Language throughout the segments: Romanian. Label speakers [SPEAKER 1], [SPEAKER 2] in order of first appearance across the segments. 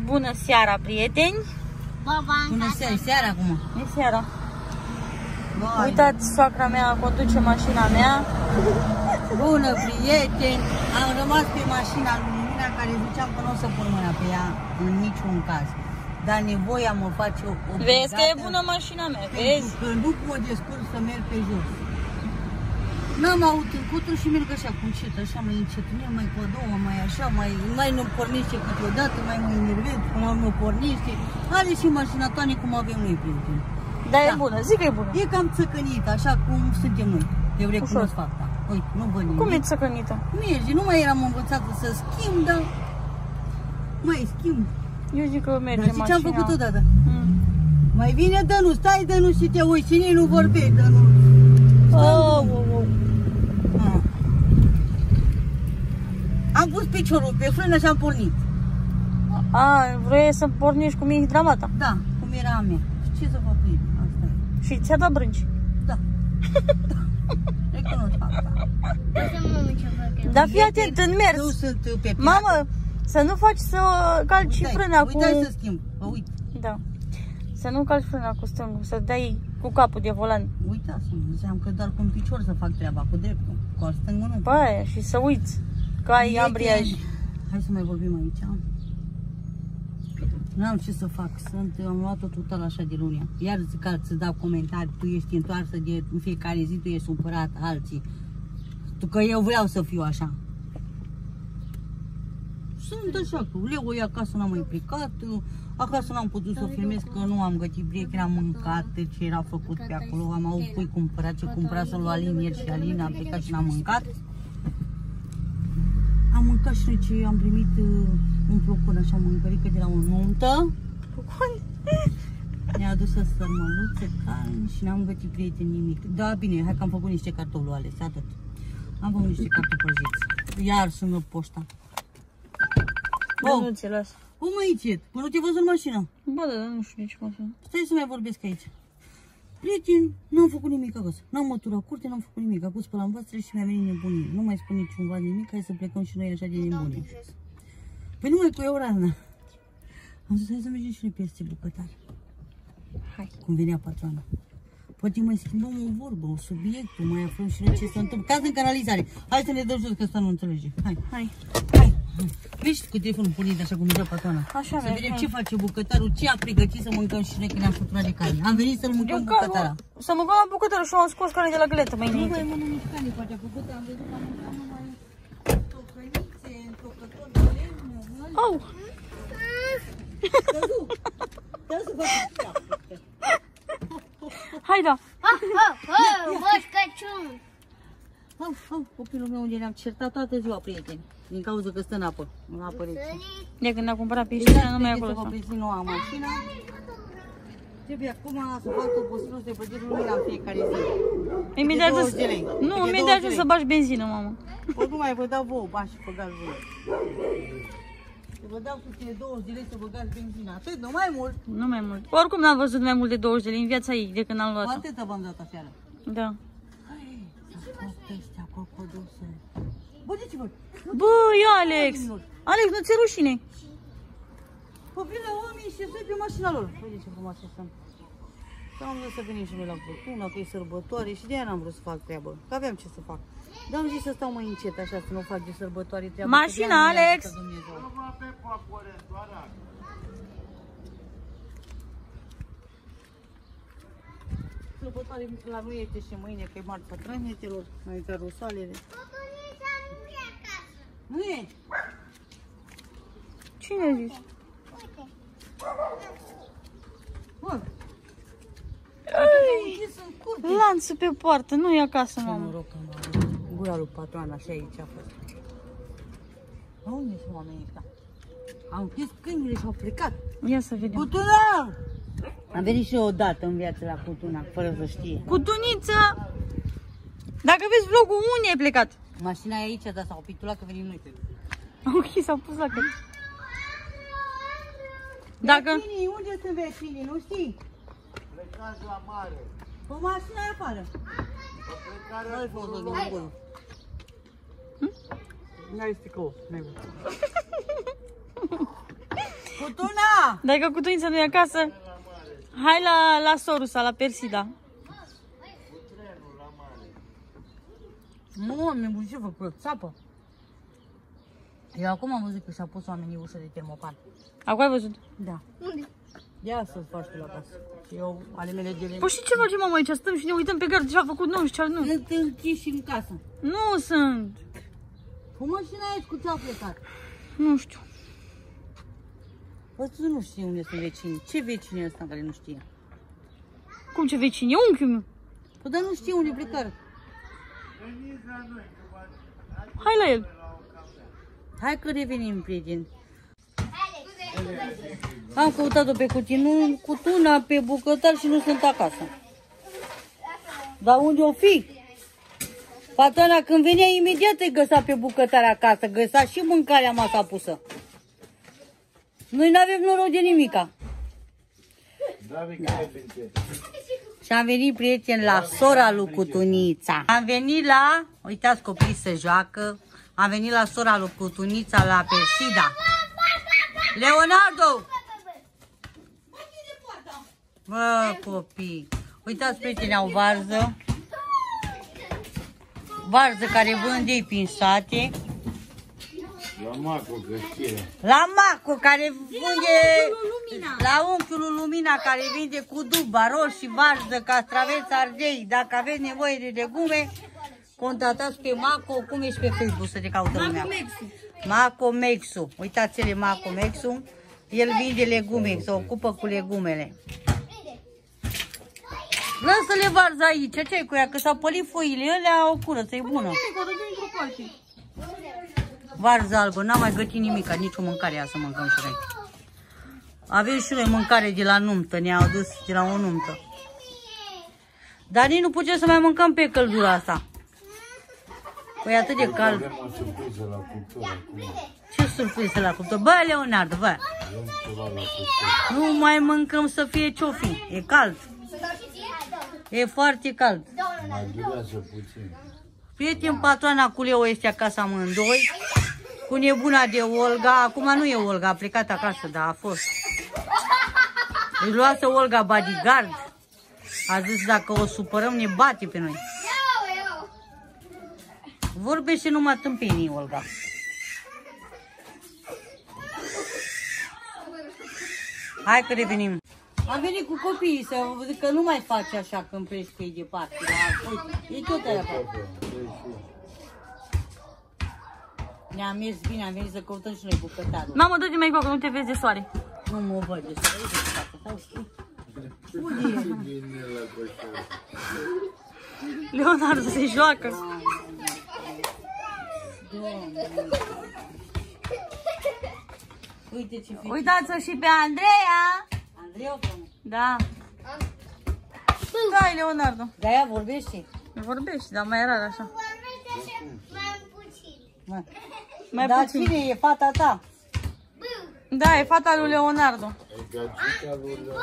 [SPEAKER 1] Bună seara, prieteni!
[SPEAKER 2] Bună seara, e seara acum.
[SPEAKER 1] E seara.
[SPEAKER 2] Vai.
[SPEAKER 1] Uitați, soacra mea conduce mașina mea.
[SPEAKER 2] Bună, prieteni! Am rămas pe mașina lui Lumina, care ziceam că nu o să pun mâna pe ea în niciun caz. Dar nevoia mă face obligată.
[SPEAKER 1] Vezi că e bună mașina mea, vezi?
[SPEAKER 2] Că nu mă descurc să merg pe jos. N-am avut încotro și merg așa cu încet, așa mai încet, mai cu a doua, mai așa, mai nu pornește câteodată, mai mă enervez, până nu pornește. Are și mașina Toane cum avem noi, prieteni.
[SPEAKER 1] Dar e bună, zic că e bună.
[SPEAKER 2] E cam țăcănită, așa cum suntem noi. Eu recunosc fapta. Uite, nu văd nimic.
[SPEAKER 1] Cum e țăcănită?
[SPEAKER 2] Merge, nu mai eram învățată să schimb, dar mai schimb.
[SPEAKER 1] Eu zic că merge mașina.
[SPEAKER 2] Dar ce am făcut odată? Mai vine Dănu, stai Dănu și te uiți, cine nu vorbești, Dănu? Am pus piciorul pe frână și am pornit.
[SPEAKER 1] Vrei să pornești cu mine dramata?
[SPEAKER 2] Da, cum era a mea. Și ce să fac cu el? Asta e.
[SPEAKER 1] Și ți-a dat brânci?
[SPEAKER 2] Da. Recunosc asta.
[SPEAKER 1] Dar fii atent în mers.
[SPEAKER 2] Nu sunt pe piață.
[SPEAKER 1] Mamă, să nu faci să calci frâna cu...
[SPEAKER 2] Uitai să schimb, uite.
[SPEAKER 1] Da. Să nu calci frâna cu stângul, să dai cu capul de volan.
[SPEAKER 2] Uitați-mă, înseamnă că doar cu un picior să fac treaba, cu dreptul. Cu al stângul nu.
[SPEAKER 1] Băi, și să uiți că ai ambriaj.
[SPEAKER 2] Hai să mai vorbim aici. N-am ce să fac, am luat-o total așa de lunia. Iar ca să dau comentarii, tu ești întoarsă de în fiecare zi, tu ești supărat alții. Tu că eu vreau să fiu așa. Sunt așa, că Leo e acasă, n-am mai plecat, acasă n-am putut să filmez că nu am gătit prieteni, am mâncat ce era făcut pe acolo, am avut pui cumpărat, ce cumpărat să-mi lua Alin ieri și Alin, am plecat și n-am mâncat. Am mâncat și noi ce am primit un plocon, așa, mâncărică de la o nuntă. Ne-a adus sărmăluțe, carne și n-am gătit prieteni nimic. Da, bine, hai că am făcut niște cartofi ales, atât. Am făcut niște cartofi prăjiți. Iar sună poșta.
[SPEAKER 1] Nu ți las.
[SPEAKER 2] Cum aici? Până te văzut în mașină?
[SPEAKER 1] Bă, da, nu știu nici cum să...
[SPEAKER 2] Stai să mai vorbesc aici. Prieteni, n-am făcut nimic acasă. N-am măturat curte, n-am făcut nimic. Acum spălam voastre și mi-a venit nebunie. Nu mai spun niciunva nimic, hai să plecăm și noi așa de nebunie. Păi nu mai cu eu rana. Am zis, hai să mergem și noi peste bucătar.
[SPEAKER 1] Hai.
[SPEAKER 2] Cum venea patroana. Poate mai schimbăm o vorbă, un subiect, mai aflăm și noi ce se întâmplă. Caz în canalizare. Hai să ne dăm jos, că ăsta nu înțelege. Hai.
[SPEAKER 1] Hai.
[SPEAKER 2] Hai. Vezi cu telefonul pornit așa cum mergea patroana.
[SPEAKER 1] Așa,
[SPEAKER 2] să vedem ce face bucătarul, ce a pregătit să mâncăm și noi, că ne-am săturat de carne. Am venit să-l mâncăm bucătara.
[SPEAKER 1] Să mâncăm la bucătară și am scos carne de la găletă mai înainte.
[SPEAKER 2] Nu mai mănânc nici carne, poate a făcut, am văzut că am mâncat numai tocănițe, tocători de lemn.
[SPEAKER 1] Au!
[SPEAKER 2] Dă să fac.
[SPEAKER 1] Hai da!
[SPEAKER 3] Moș Crăciun!
[SPEAKER 2] Copilul meu unde ne-am certat toată ziua, prieteni. Din cauza că stă în apă. În apă rece.
[SPEAKER 1] De când a cumpărat piscina, nu mai e acolo.
[SPEAKER 2] Să vă prezint noua mașină. Trebuie acum să fac toposilul de băgetul lui la fiecare zi.
[SPEAKER 1] Imediat nu, imediat să bagi benzină, mamă.
[SPEAKER 2] Păi nu mai vă dau vouă bani și băgați voi. Vă dau câte 20 de lei să băgați benzina. Atât, nu mai mult.
[SPEAKER 1] Nu mai mult. Oricum n-am văzut mai mult de 20 de lei în viața ei de când am luat-o.
[SPEAKER 2] Atâta v-am dat aseară.
[SPEAKER 1] Da.
[SPEAKER 2] Ăstea cocodose. Bă, de ce vă?
[SPEAKER 1] Băi, Alex! Alex, nu ți-e rușine?
[SPEAKER 2] Păi vine oamenii și să pe mașina lor. Uite ce frumoase sunt. Că am vrut să venim și noi la furtună, că e sărbătoare și de aia n-am vrut să fac treabă. Că aveam ce să fac. Dar am zis să stau mai încet, așa, să nu fac de sărbătoare treabă.
[SPEAKER 1] Mașina, Alex!
[SPEAKER 2] Sărbătoare la noi este și mâine, că e Marța Trănetelor, mai uitat rusalele. Nu e?
[SPEAKER 1] Cine a zis?
[SPEAKER 2] Bă!
[SPEAKER 1] Lanțul pe poartă, nu e acasă,
[SPEAKER 2] Ce
[SPEAKER 1] mamă.
[SPEAKER 2] noroc am avut. Gura lui patroana, așa aici a fost. Unde sunt oamenii ăștia? Au închis câinile și au plecat.
[SPEAKER 1] Ia să vedem.
[SPEAKER 2] Cutunar! Am venit și eu odată în viață la Cutunar, fără să știe.
[SPEAKER 1] Cutuniță! Dacă vezi vlogul, unde ai plecat?
[SPEAKER 2] Mașina e aici, dar s-au pitulat că venim noi.
[SPEAKER 1] Ok, s-au pus la cât. Dacă...
[SPEAKER 2] Vecinii, unde sunt vecinii, nu știi?
[SPEAKER 4] Plecați la mare.
[SPEAKER 2] Cu mașina e afară.
[SPEAKER 4] Plecarea cu
[SPEAKER 2] N-ai sticou, n-ai văzut. Cutuna!
[SPEAKER 1] Dacă Cutunița nu e acasă, hai la Sorusa, la Persida.
[SPEAKER 2] Nu, mi-am ce făcut? Țapă. Eu acum am văzut că și-a pus oamenii ușă de termopan.
[SPEAKER 1] Acum ai văzut?
[SPEAKER 2] Da.
[SPEAKER 3] Unde?
[SPEAKER 2] Ia să-ți faci tu la casă. Și eu, ale mele gele.
[SPEAKER 1] Păi și ce facem, mama, aici? Stăm și ne uităm pe gard ce a făcut, nu știu ce, nu.
[SPEAKER 2] Nu te închiși în casă.
[SPEAKER 1] Nu sunt.
[SPEAKER 2] Cu mașina aici, cu ce-a plecat?
[SPEAKER 1] Nu știu.
[SPEAKER 2] Bă, tu nu știi unde sunt vecinii. Ce vecini e ăsta care nu știe?
[SPEAKER 1] Cum ce vecini? E unchiul meu.
[SPEAKER 2] Păi dar nu știe unde plecă.
[SPEAKER 1] Hai la el.
[SPEAKER 2] Hai că revenim, prieteni. Am căutat-o pe Cutuna, pe bucătar și nu sunt acasă. Dar unde o fi? Fatana când venea imediat îi găsa pe bucătar acasă, găsa și mâncarea masa pusă. Noi n-avem noroc de nimica. Și am venit, prieteni, la sora lui Cutunița. Am venit la, uitați, copiii se joacă, am venit la sora lui Cutunița la Persida. Leonardo! Bă, copii, uitați, prieteni, au varză. Varză care vând ei prin sate.
[SPEAKER 4] La Maco, găsire.
[SPEAKER 2] La Maco, care vinde, la unchiul lui Lumina, care vinde cu duba, roșii, varză, castraveți, ardei. Dacă aveți nevoie de legume, contactați pe Maco, cum ești pe Facebook să te caută lumea. Maco Mexu. Uitați-le Maco Mexu. El vinde legume, se ocupă cu legumele. Lasă-le varză aici, ce-ai cu ea? Că s-au pălit foile, alea o curăță, e bună. Varză albă, n-am mai gătit nimic, nici o mâncare aia să mâncăm și noi. Avem și noi mâncare de la nuntă, ne-au adus de la o nuntă. Dar nici nu putem să mai mâncăm pe căldura asta. Păi atât de cald.
[SPEAKER 4] Avem o surpriză la cuptură acum.
[SPEAKER 2] Ce surpriză la cuptură? Bă, Leonardo, bă.
[SPEAKER 4] Avem ceva la cuptură.
[SPEAKER 2] Nu mai mâncăm să fie ce-o-fi. E cald. E foarte cald.
[SPEAKER 4] Mai durează puțin.
[SPEAKER 2] Prieten, patroana cu Leo este acasă amândoi. Cu nebuna de Olga. Acum nu e Olga, a plecat acasă, dar a fost. Îi luase Olga bodyguard. A zis dacă o supărăm ne bate pe noi. Vorbește numai tâmpenii, Olga. Hai că revenim. Am venit cu copiii să zic că nu mai faci așa când pleci pe ei departe. E tot aia. Ne-am mers bine, am venit să căutăm și noi bucătarul.
[SPEAKER 1] Mamă, dă-te mai că nu te vezi de soare.
[SPEAKER 2] Nu mă văd de soare.
[SPEAKER 1] Leonardo se joacă.
[SPEAKER 2] Uite ce fete.
[SPEAKER 1] Uitați-o și pe Andreea.
[SPEAKER 2] Andrei,
[SPEAKER 1] Da. Da, Leonardo.
[SPEAKER 2] de-aia vorbește.
[SPEAKER 1] Vorbești, dar mai rar așa. Mai
[SPEAKER 2] Dar
[SPEAKER 1] puțin.
[SPEAKER 2] cine e fata ta?
[SPEAKER 1] Da, e fata lui Leonardo.
[SPEAKER 4] E gagica lui Leonardo.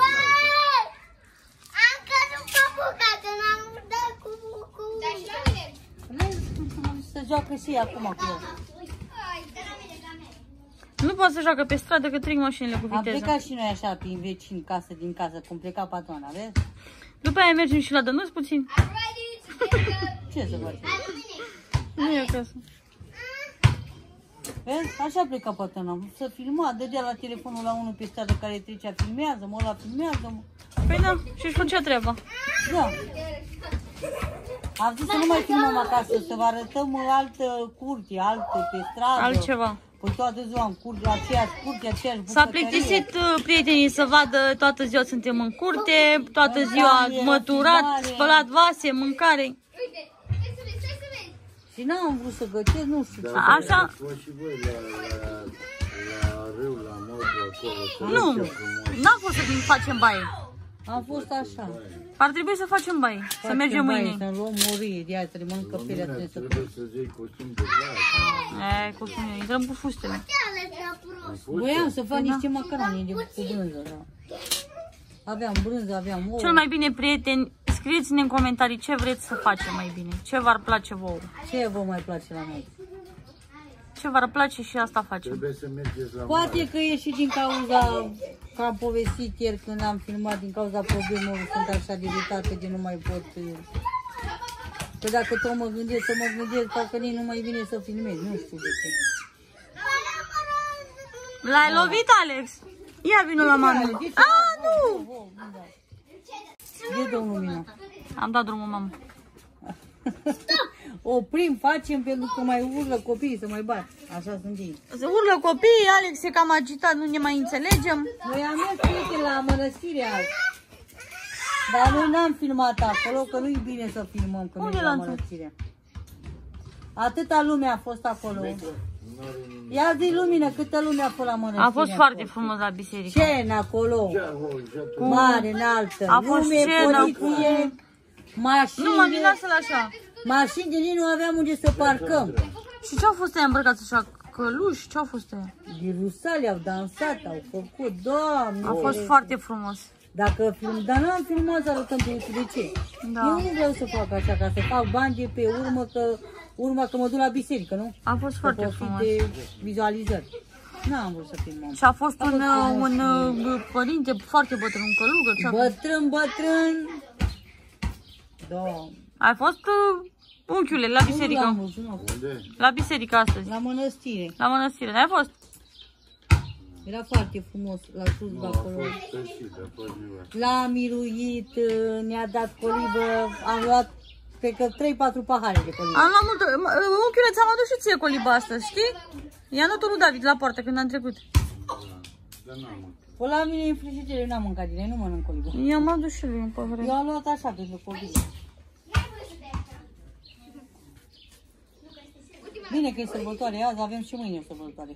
[SPEAKER 3] Am căzut pe bucată, n-am dat cu... Dar și la mine.
[SPEAKER 2] Se joacă și ea acum cu el.
[SPEAKER 1] Nu poate să joacă pe stradă că trec mașinile cu
[SPEAKER 2] Am
[SPEAKER 1] viteză.
[SPEAKER 2] plecat și noi așa prin vecini, casă din casă, cum pleca patrona, vezi?
[SPEAKER 1] După aia mergem și la Dănuț puțin.
[SPEAKER 2] Ce să faci?
[SPEAKER 1] Nu e acasă.
[SPEAKER 2] Vezi? Așa pleca patrona. Să filma, dădea la telefonul la unul pe stradă care trecea, filmează-mă, ăla filmează-mă.
[SPEAKER 1] Păi da, și-și făcea treaba.
[SPEAKER 2] Da. Am zis să nu mai filmăm acasă, să vă arătăm altă curte, altă pe stradă.
[SPEAKER 1] Altceva.
[SPEAKER 2] Păi toată ziua în curte, aceeași curte, aceeași
[SPEAKER 1] S-a
[SPEAKER 2] bucătărie.
[SPEAKER 1] plictisit prietenii să vadă toată ziua suntem în curte, toată ziua măturat, spălat vase, mâncare.
[SPEAKER 2] Și n-am vrut să gătesc, nu știu ce.
[SPEAKER 1] Așa?
[SPEAKER 4] Ați fost și voi la râu, la modul acolo. să
[SPEAKER 1] Nu,
[SPEAKER 4] ducem frumos.
[SPEAKER 1] n-a fost să facem baie.
[SPEAKER 2] Am fost așa.
[SPEAKER 1] Ar trebui să facem baie, să mergem mâine.
[SPEAKER 2] Să luăm murie, de aia trebuie mănâncă pelea,
[SPEAKER 4] Lumina,
[SPEAKER 2] trebuie să...
[SPEAKER 4] trebuie să-ți iei costum de băiat.
[SPEAKER 1] Cu cum intrăm cu fustele.
[SPEAKER 2] Voiam să fac niște macaroni cu brânză, da. Aveam brânză, aveam ouă.
[SPEAKER 1] Cel mai bine, prieteni, scrieți-ne în comentarii ce vreți să facem mai bine, ce v-ar place vouă.
[SPEAKER 2] Ce vă mai place la noi?
[SPEAKER 1] ce vă place și asta facem.
[SPEAKER 4] Trebuie să mergeți la
[SPEAKER 2] Poate că e și din cauza, că am povestit ieri când am filmat, din cauza problemelor, sunt așa de iritată de nu mai pot. Că dacă tot mă gândesc, parcă nici nu mai vine să filmez, nu știu de ce.
[SPEAKER 1] L-ai lovit, Alex? Ia vinul la mami. Nu!
[SPEAKER 2] De domnul Mina.
[SPEAKER 1] Am dat drumul, mamă.
[SPEAKER 2] Oprim, facem, pentru că mai urlă copiii să mai bat. Așa sunt ei.
[SPEAKER 1] Se urlă copiii, Alex e cam agitat, nu ne mai înțelegem.
[SPEAKER 2] Noi am mers prieteni la mănăstire azi. Dar noi n-am filmat acolo, că nu-i bine să filmăm când
[SPEAKER 1] Unde
[SPEAKER 2] mergem la
[SPEAKER 1] l-ați
[SPEAKER 2] mănăstire. Atâta lume a fost acolo. Ia zi, Lumină, câtă lume a fost la mănăstire.
[SPEAKER 1] A fost foarte frumos la biserică.
[SPEAKER 2] Scenă acolo, mare, înaltă.
[SPEAKER 1] A fost
[SPEAKER 2] lume,
[SPEAKER 1] scenă
[SPEAKER 2] poliție, mașini.
[SPEAKER 1] Nu, mami, lasă-l așa.
[SPEAKER 2] Mașini de nici nu aveam unde să parcăm.
[SPEAKER 1] Și ce-au fost ăia îmbrăcați așa căluși? Ce-au fost ăia?
[SPEAKER 2] Din Rusale au dansat, au făcut, Doamne.
[SPEAKER 1] A fost foarte frumos.
[SPEAKER 2] Dacă film, dar n-am filmat să arătăm pe YouTube, de ce?
[SPEAKER 1] Da.
[SPEAKER 2] Eu nu vreau să fac așa, ca să fac bani de pe urmă că mă duc la biserică, nu?
[SPEAKER 1] A fost foarte
[SPEAKER 2] Să
[SPEAKER 1] frumos.
[SPEAKER 2] profit de vizualizări. N-am vrut să filmăm.
[SPEAKER 1] Și a fost un părinte foarte bătrân, un călugăr.
[SPEAKER 2] Bătrân. Da.
[SPEAKER 1] Ai fost unchiule la
[SPEAKER 2] Nu
[SPEAKER 1] biserică?
[SPEAKER 2] l-am văzut, nu.
[SPEAKER 1] La biserică astăzi.
[SPEAKER 2] La mănăstire.
[SPEAKER 1] La mănăstire. N-ai fost?
[SPEAKER 2] Era foarte frumos la sus de acolo. L-a miruit, ne-a dat colibă, am luat, cred că 3-4 pahare de colibă.
[SPEAKER 1] Am luat multă. Unchiule, ți-am adus și ție coliba astăzi, știi? I-a luat-o lui David la poartă când am trecut.
[SPEAKER 2] Păi la mine în frigider, eu n-am mâncat din ei, nu mănânc colibă.
[SPEAKER 1] I-am adus și lui un pahare.
[SPEAKER 2] Eu am luat așa pentru copii. Bine că e sărbătoare, azi avem și mâine o sărbătoare.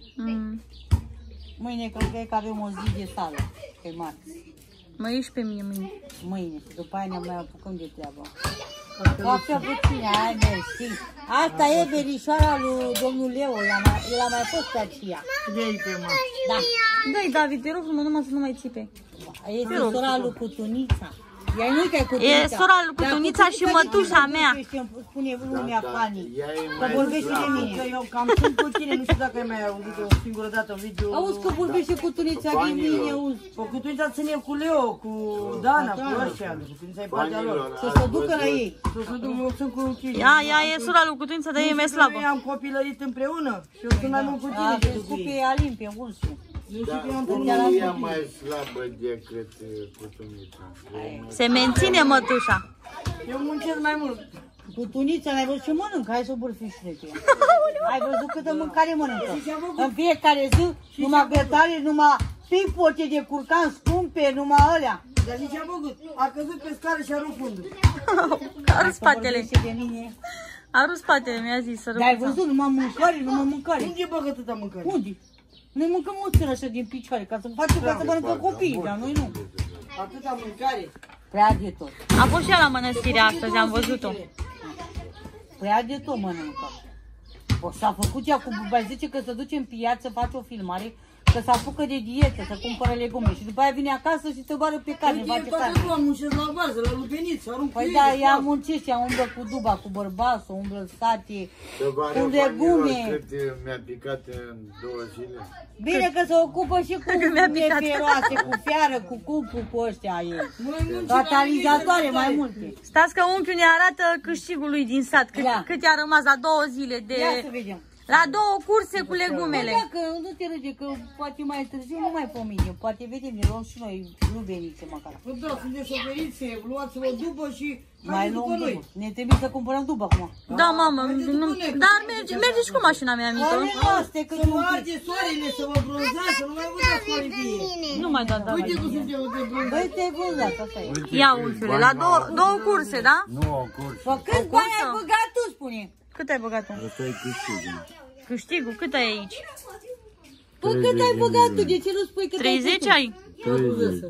[SPEAKER 2] Mâine cred că avem o zi de sală, că e marți.
[SPEAKER 1] Mă ieși pe mine mâine.
[SPEAKER 2] Mâine și după aia ne mai apucăm de treabă. Cafea puține, hai mersi. Asta e verișoara lui domnul Leo, el a mai fost pe aceea. Da.
[SPEAKER 1] Dă-i, David, te rog frumos, numai să nu mai țipe.
[SPEAKER 2] Este sora lui Cutunița. Ea nu că e Cutunița.
[SPEAKER 1] E sora lui Cutunița și mătușa mea.
[SPEAKER 2] Spune lumea Pani, că vorbește de mine.
[SPEAKER 5] Eu cam sunt cu tine, nu știu dacă ai mai auzit o singură dată un video.
[SPEAKER 2] Auzi că vorbește Cutunița de mine, auzi.
[SPEAKER 5] Cu Cutunița ține cu Leo, cu Dana, cu ăștia, Cutunița e partea lor.
[SPEAKER 2] Să se ducă la ei.
[SPEAKER 5] Să se duc, eu sunt cu tine.
[SPEAKER 1] Ea e sora lui Cutunița, dar e mai slabă.
[SPEAKER 5] Noi am copilărit împreună și eu sunt mai mult cu tine
[SPEAKER 2] A
[SPEAKER 5] decât cu
[SPEAKER 2] crescut pe
[SPEAKER 5] ei.
[SPEAKER 2] Alin, pe Ursu.
[SPEAKER 4] Cum nu e mai slabă decât Cutunița?
[SPEAKER 1] Se menține mătușa.
[SPEAKER 5] Eu muncesc mai mult.
[SPEAKER 2] Cutunița, n-ai văzut ce mănâncă? Hai să bârfișule pe ea. Ai văzut câtă mâncare mănâncă? În fiecare zi, numai gătare, numai pipote de curcan scumpe, numai alea.
[SPEAKER 5] Dar zici ce a făcut? A căzut pe scară și a rupt fundul.
[SPEAKER 1] A rus spatele.
[SPEAKER 2] Vorbește de mine.
[SPEAKER 1] A rus spatele, mi-a zis să
[SPEAKER 2] Dar ai
[SPEAKER 1] rămână.
[SPEAKER 2] văzut, numai mâncare, numai mâncare.
[SPEAKER 5] Unde e băgă atâta mâncare?
[SPEAKER 2] Unde? Noi mâncăm o țără așa din picioare, ca să facem ca să mănâncă copiii, dar noi nu.
[SPEAKER 5] Atâta mâncare.
[SPEAKER 2] Prea de tot.
[SPEAKER 1] A fost și ea la mănăstire astăzi, am văzut-o.
[SPEAKER 2] Prea de tot mănâncă. O s-a făcut ea cu bubai, zice că se duce în piață, face o filmare, că se apucă de dietă, să cumpără legume și după aia vine acasă și te bară pe carne,
[SPEAKER 5] Uite,
[SPEAKER 2] face
[SPEAKER 5] toată
[SPEAKER 2] carne.
[SPEAKER 5] ziua muncesc la varză, la lupeniță, arunc cu
[SPEAKER 2] Păi
[SPEAKER 5] ei,
[SPEAKER 2] da,
[SPEAKER 5] de
[SPEAKER 2] ea
[SPEAKER 5] fapt.
[SPEAKER 2] muncește, ea umblă cu duba, cu bărbasul, umblă în sate,
[SPEAKER 4] Tăvară
[SPEAKER 2] cu legume.
[SPEAKER 4] Cât mi-a picat în 2 zile?
[SPEAKER 2] Bine că se ocupă și cu
[SPEAKER 1] mi-a picat.
[SPEAKER 2] neferoase, cu fiară, cu cupul, cu ăștia ei.
[SPEAKER 5] Măi, munci la
[SPEAKER 2] Catalizatoare
[SPEAKER 5] mine,
[SPEAKER 2] mai multe.
[SPEAKER 1] Stați că unchiul ne arată câștigul lui din sat,
[SPEAKER 2] Ia.
[SPEAKER 1] cât i-a rămas la 2 zile de...
[SPEAKER 2] Ia să vedem.
[SPEAKER 1] La 2 curse cu
[SPEAKER 2] Bă,
[SPEAKER 1] legumele.
[SPEAKER 2] dacă nu te râde, că poate mai târziu nu mai pomine, poate vedem, ne luăm și noi lubenițe măcar.
[SPEAKER 5] Bă, da, sunteți oferiți, luați-vă după și
[SPEAKER 2] Mai
[SPEAKER 5] haideți
[SPEAKER 2] luăm
[SPEAKER 5] după noi.
[SPEAKER 2] dubă. Ne trebuie să cumpărăm dubă acum.
[SPEAKER 1] Da, mamă, nu... dar merge și cu mașina mea mică.
[SPEAKER 2] Ale noastre, că
[SPEAKER 5] Să
[SPEAKER 2] nu
[SPEAKER 5] vă arde soarele, să vă bronzați, să nu mai vă dați coaliție.
[SPEAKER 1] Nu mai da,
[SPEAKER 5] Uite cum suntem de bronzați.
[SPEAKER 2] Băi, te-ai văzut, asta e.
[SPEAKER 1] Ia unchiule, la 2 curse, da?
[SPEAKER 4] Nu o curs.
[SPEAKER 2] Bă, câți bani ai băgat tu, spune?
[SPEAKER 1] Cât ai băgat tu?
[SPEAKER 4] Asta e câștigul.
[SPEAKER 1] Câștigul, cât ai aici?
[SPEAKER 2] Bă, cât ai băgat tu? De ce nu spui cât
[SPEAKER 1] 30 ai?
[SPEAKER 4] 30.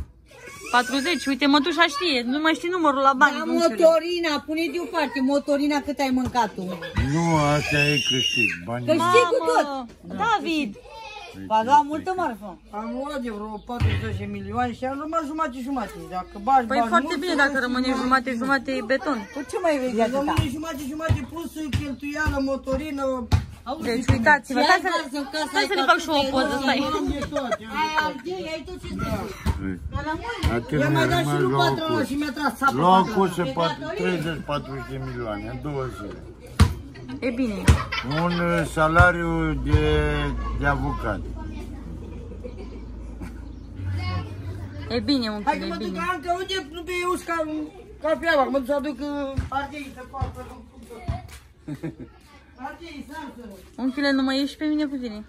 [SPEAKER 1] 40, uite, mătușa știe, nu mai știi numărul la bani.
[SPEAKER 2] Da,
[SPEAKER 1] unchiule.
[SPEAKER 2] motorina, pune deoparte, motorina cât ai mâncat tu.
[SPEAKER 4] Nu, asta e câștig. Banii.
[SPEAKER 2] Câștigul tot.
[SPEAKER 1] David,
[SPEAKER 2] V-a luat multă marfă.
[SPEAKER 5] Am luat de vreo 40 de milioane și am rămas jumate-jumate. Dacă bagi,
[SPEAKER 1] păi
[SPEAKER 5] bagi
[SPEAKER 1] foarte
[SPEAKER 5] mult,
[SPEAKER 1] bine
[SPEAKER 5] să
[SPEAKER 1] dacă
[SPEAKER 5] vă
[SPEAKER 1] rămâne
[SPEAKER 5] țin
[SPEAKER 1] jumate e beton.
[SPEAKER 2] Tu ce mai vrei de atâta?
[SPEAKER 5] Rămâne jumate-jumate plus cheltuială, motorină,
[SPEAKER 1] Deci uitați-vă, stai să le fac și o poză, stai.
[SPEAKER 4] I-am mai dat și lui patrona și mi-a tras țapă. Locul 30-40 de milioane în 2 zile.
[SPEAKER 1] E bine.
[SPEAKER 4] Un salariu de avocat.
[SPEAKER 1] E bine, un
[SPEAKER 5] Hai
[SPEAKER 1] pic,
[SPEAKER 5] că
[SPEAKER 1] e
[SPEAKER 5] mă duc,
[SPEAKER 1] bine.
[SPEAKER 5] Anca, uite, nu pe eu cafeaua, mă duc să aduc ardei să facă. Ardei, salsă.
[SPEAKER 1] Unchiule, nu mai ieși pe mine cu tine.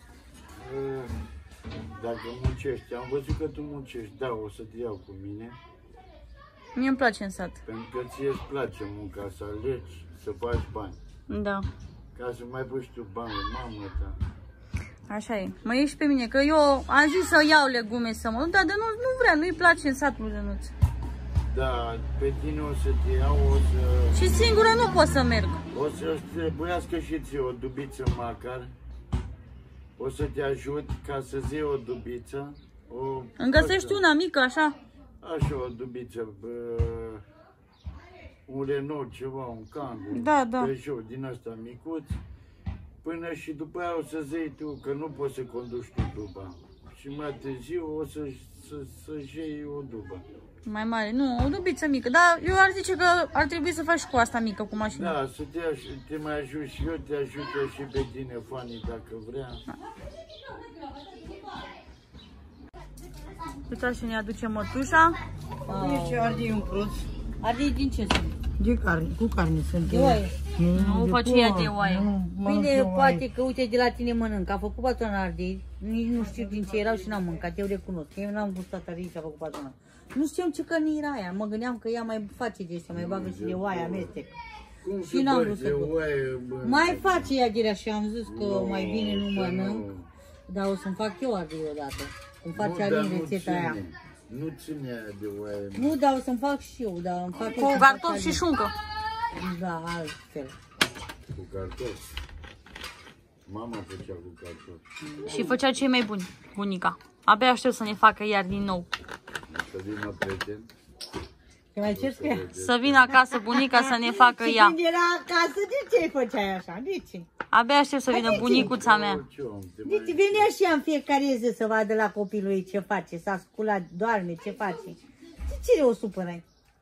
[SPEAKER 4] Dacă muncești, am văzut că tu muncești, da, o să te iau cu mine.
[SPEAKER 1] Mie îmi place în sat.
[SPEAKER 4] Pentru că ție îți place munca, să alegi, să faci bani.
[SPEAKER 1] Da.
[SPEAKER 4] Ca să mai pui tu bani, mamă ta.
[SPEAKER 1] Așa e. Mă ieși pe mine, că eu am zis să iau legume să mă duc, dar de nu vrea, nu-i place în sat lui Dănuț.
[SPEAKER 4] Da, pe tine o să te iau, o să...
[SPEAKER 1] Și singură nu pot să merg.
[SPEAKER 4] O să-ți trebuiască și ție o dubiță măcar. O să te ajut ca să-ți iei o dubiță.
[SPEAKER 1] Îmi găsești una mică, așa?
[SPEAKER 4] Așa, o dubiță, un Renault, ceva, un Kangoo,
[SPEAKER 1] Da, da.
[SPEAKER 4] Peugeot, din asta micuț. Până și după aia o să-ți iei tu, că nu poți să conduci tu duba. Și mai târziu o să-și iei o dubă.
[SPEAKER 1] Mai mare, nu, o dubiță mică. Dar eu ar zice că ar trebui să faci cu asta mică, cu mașina.
[SPEAKER 4] Da, să te mai ajut și eu, te ajută și pe tine, Fanny, dacă vrea.
[SPEAKER 1] Uitați și ne aduce mătușa.
[SPEAKER 5] Ești ardei un cruz.
[SPEAKER 2] Ardei din ce sunt?
[SPEAKER 5] De carne, cu carne sunt.
[SPEAKER 2] De oaie.
[SPEAKER 1] Nu face ea de oaie.
[SPEAKER 2] Bine, poate că uite de la tine mănânc. A făcut patrona ardei. Nici nu știu din ce erau și n-am mâncat. Eu recunosc. Eu n-am gustat ardei și a făcut patrona. Nu știam ce cărni era aia. Mă gândeam că ea mai face de astea, mai bagă și de oaie amestec.
[SPEAKER 4] Cum
[SPEAKER 2] Și n-am vrut să duc.
[SPEAKER 4] oaie,
[SPEAKER 2] Mai face ea de și am zis că mai bine nu mănânc. Dar o să-mi fac eu ardei odată. Îmi face Alin rețeta aia.
[SPEAKER 4] Nu ține aia de oaie.
[SPEAKER 2] Nu, dar o să-mi fac și eu, dar îmi fac
[SPEAKER 1] Cu cartofi și șuncă.
[SPEAKER 2] Da, altfel.
[SPEAKER 4] Cu cartofi. Mama făcea cu cartofi.
[SPEAKER 1] Și făcea cei mai buni, bunica. Abia aștept să ne facă iar din nou.
[SPEAKER 4] Să vină prieten.
[SPEAKER 2] Te mai ceri pe ea?
[SPEAKER 1] Să vină acasă bunica să ne facă
[SPEAKER 2] Și
[SPEAKER 1] ea.
[SPEAKER 2] când era acasă, de ce făceai așa? De ce?
[SPEAKER 1] Abia aștept să vină bunicuța mea.
[SPEAKER 4] Ce om, te
[SPEAKER 2] Deci venea și ea în fiecare zi să vadă la copilul ei ce face, s-a sculat, doarme, ce face. De ce o supărai?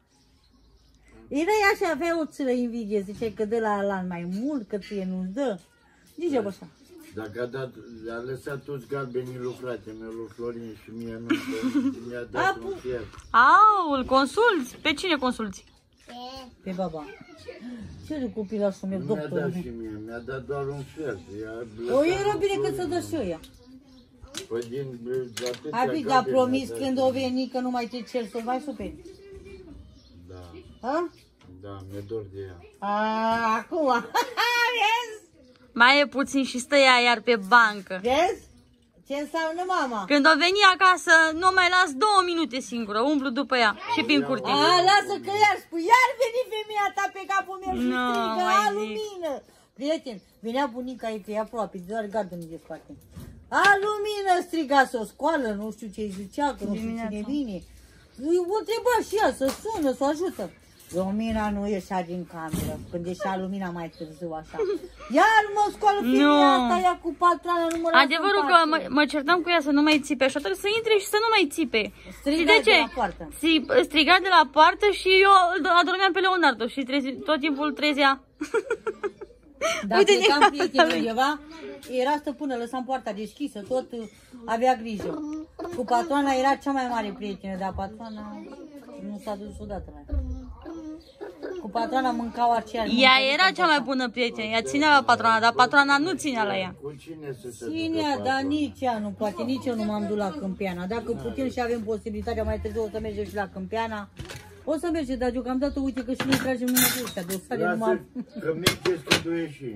[SPEAKER 2] Erai așa, avea o țără invidie, ziceai că dă la Alan mai mult, că ție nu-ți dă. Degeaba așa.
[SPEAKER 4] Dacă a lăsat toți galbenii lui frate meu, lui Florin și mie nu, mi-a dat
[SPEAKER 2] Apu.
[SPEAKER 4] un fier.
[SPEAKER 1] Au, îl consulți? Pe cine consulți?
[SPEAKER 2] Pe baba. Ce de copilașul meu,
[SPEAKER 4] Nu mi-a
[SPEAKER 2] doctorul
[SPEAKER 4] dat
[SPEAKER 2] meu?
[SPEAKER 4] și mie, mi-a dat doar un fier.
[SPEAKER 2] O, era bine că să dă și eu ea.
[SPEAKER 4] Păi din atâția
[SPEAKER 2] Hai, dar
[SPEAKER 4] galbeni
[SPEAKER 2] promis
[SPEAKER 4] mi-a dat.
[SPEAKER 2] când o veni că nu mai te cer să mai superi.
[SPEAKER 4] Da,
[SPEAKER 2] Ha?
[SPEAKER 4] da, mi-e dor de ea.
[SPEAKER 2] Acum. Vezi?
[SPEAKER 1] Mai e puțin și stă ea iar pe bancă.
[SPEAKER 2] Vezi? Ce înseamnă mama?
[SPEAKER 1] Când o veni acasă, nu o mai las 2 minute singură, umblu după ea și prin curte.
[SPEAKER 2] A, lasă că iar spui, iar veni femeia ta pe capul meu și
[SPEAKER 1] Nu,
[SPEAKER 2] strigă,
[SPEAKER 1] mai
[SPEAKER 2] a,
[SPEAKER 1] zic.
[SPEAKER 2] lumină! Prieten, venea bunica ei, că e aproape, doar gardul de spate. A, lumină, striga să o scoală, nu știu ce-i zicea, că nu știu cine vine. O întreba și ea să sună, să o ajută. Lumina nu ieșea din cameră, când ieșea lumina mai târziu așa. Iar mă scoală femeia asta, ea cu patroana, nu mă lasă
[SPEAKER 1] Adevărul
[SPEAKER 2] în
[SPEAKER 1] că
[SPEAKER 2] pace.
[SPEAKER 1] mă certam cu ea să nu mai țipe, așa trebuie să intre și să nu mai țipe.
[SPEAKER 2] Striga
[SPEAKER 1] Și de ce?
[SPEAKER 2] de la poartă.
[SPEAKER 1] Striga de la poartă și eu adormeam pe Leonardo și tot timpul trezea.
[SPEAKER 2] Dacă
[SPEAKER 1] Uite,
[SPEAKER 2] plecam prietenul undeva, era stăpână, lăsam poarta deschisă, tot avea grijă. Cu patroana era cea mai mare prietenă, dar patroana nu s-a dus odată la ea. Cu patroana mâncau aceeași.
[SPEAKER 1] Ea era cea mai bună prietenă, ea ținea la patrona, dar patrona nu ținea la ea.
[SPEAKER 4] Cu cine să se
[SPEAKER 2] Ținea,
[SPEAKER 4] ducă
[SPEAKER 2] dar
[SPEAKER 4] patru?
[SPEAKER 2] nici ea nu poate, nici eu nu m-am dus la Câmpiana. Dacă putem și avem posibilitatea mai târziu o să mergem și la Câmpiana, o să mergem, dar deocamdată uite că și noi tragem numai de ăștia, dosare numai...
[SPEAKER 4] Lasă că mergeți că tu ieși.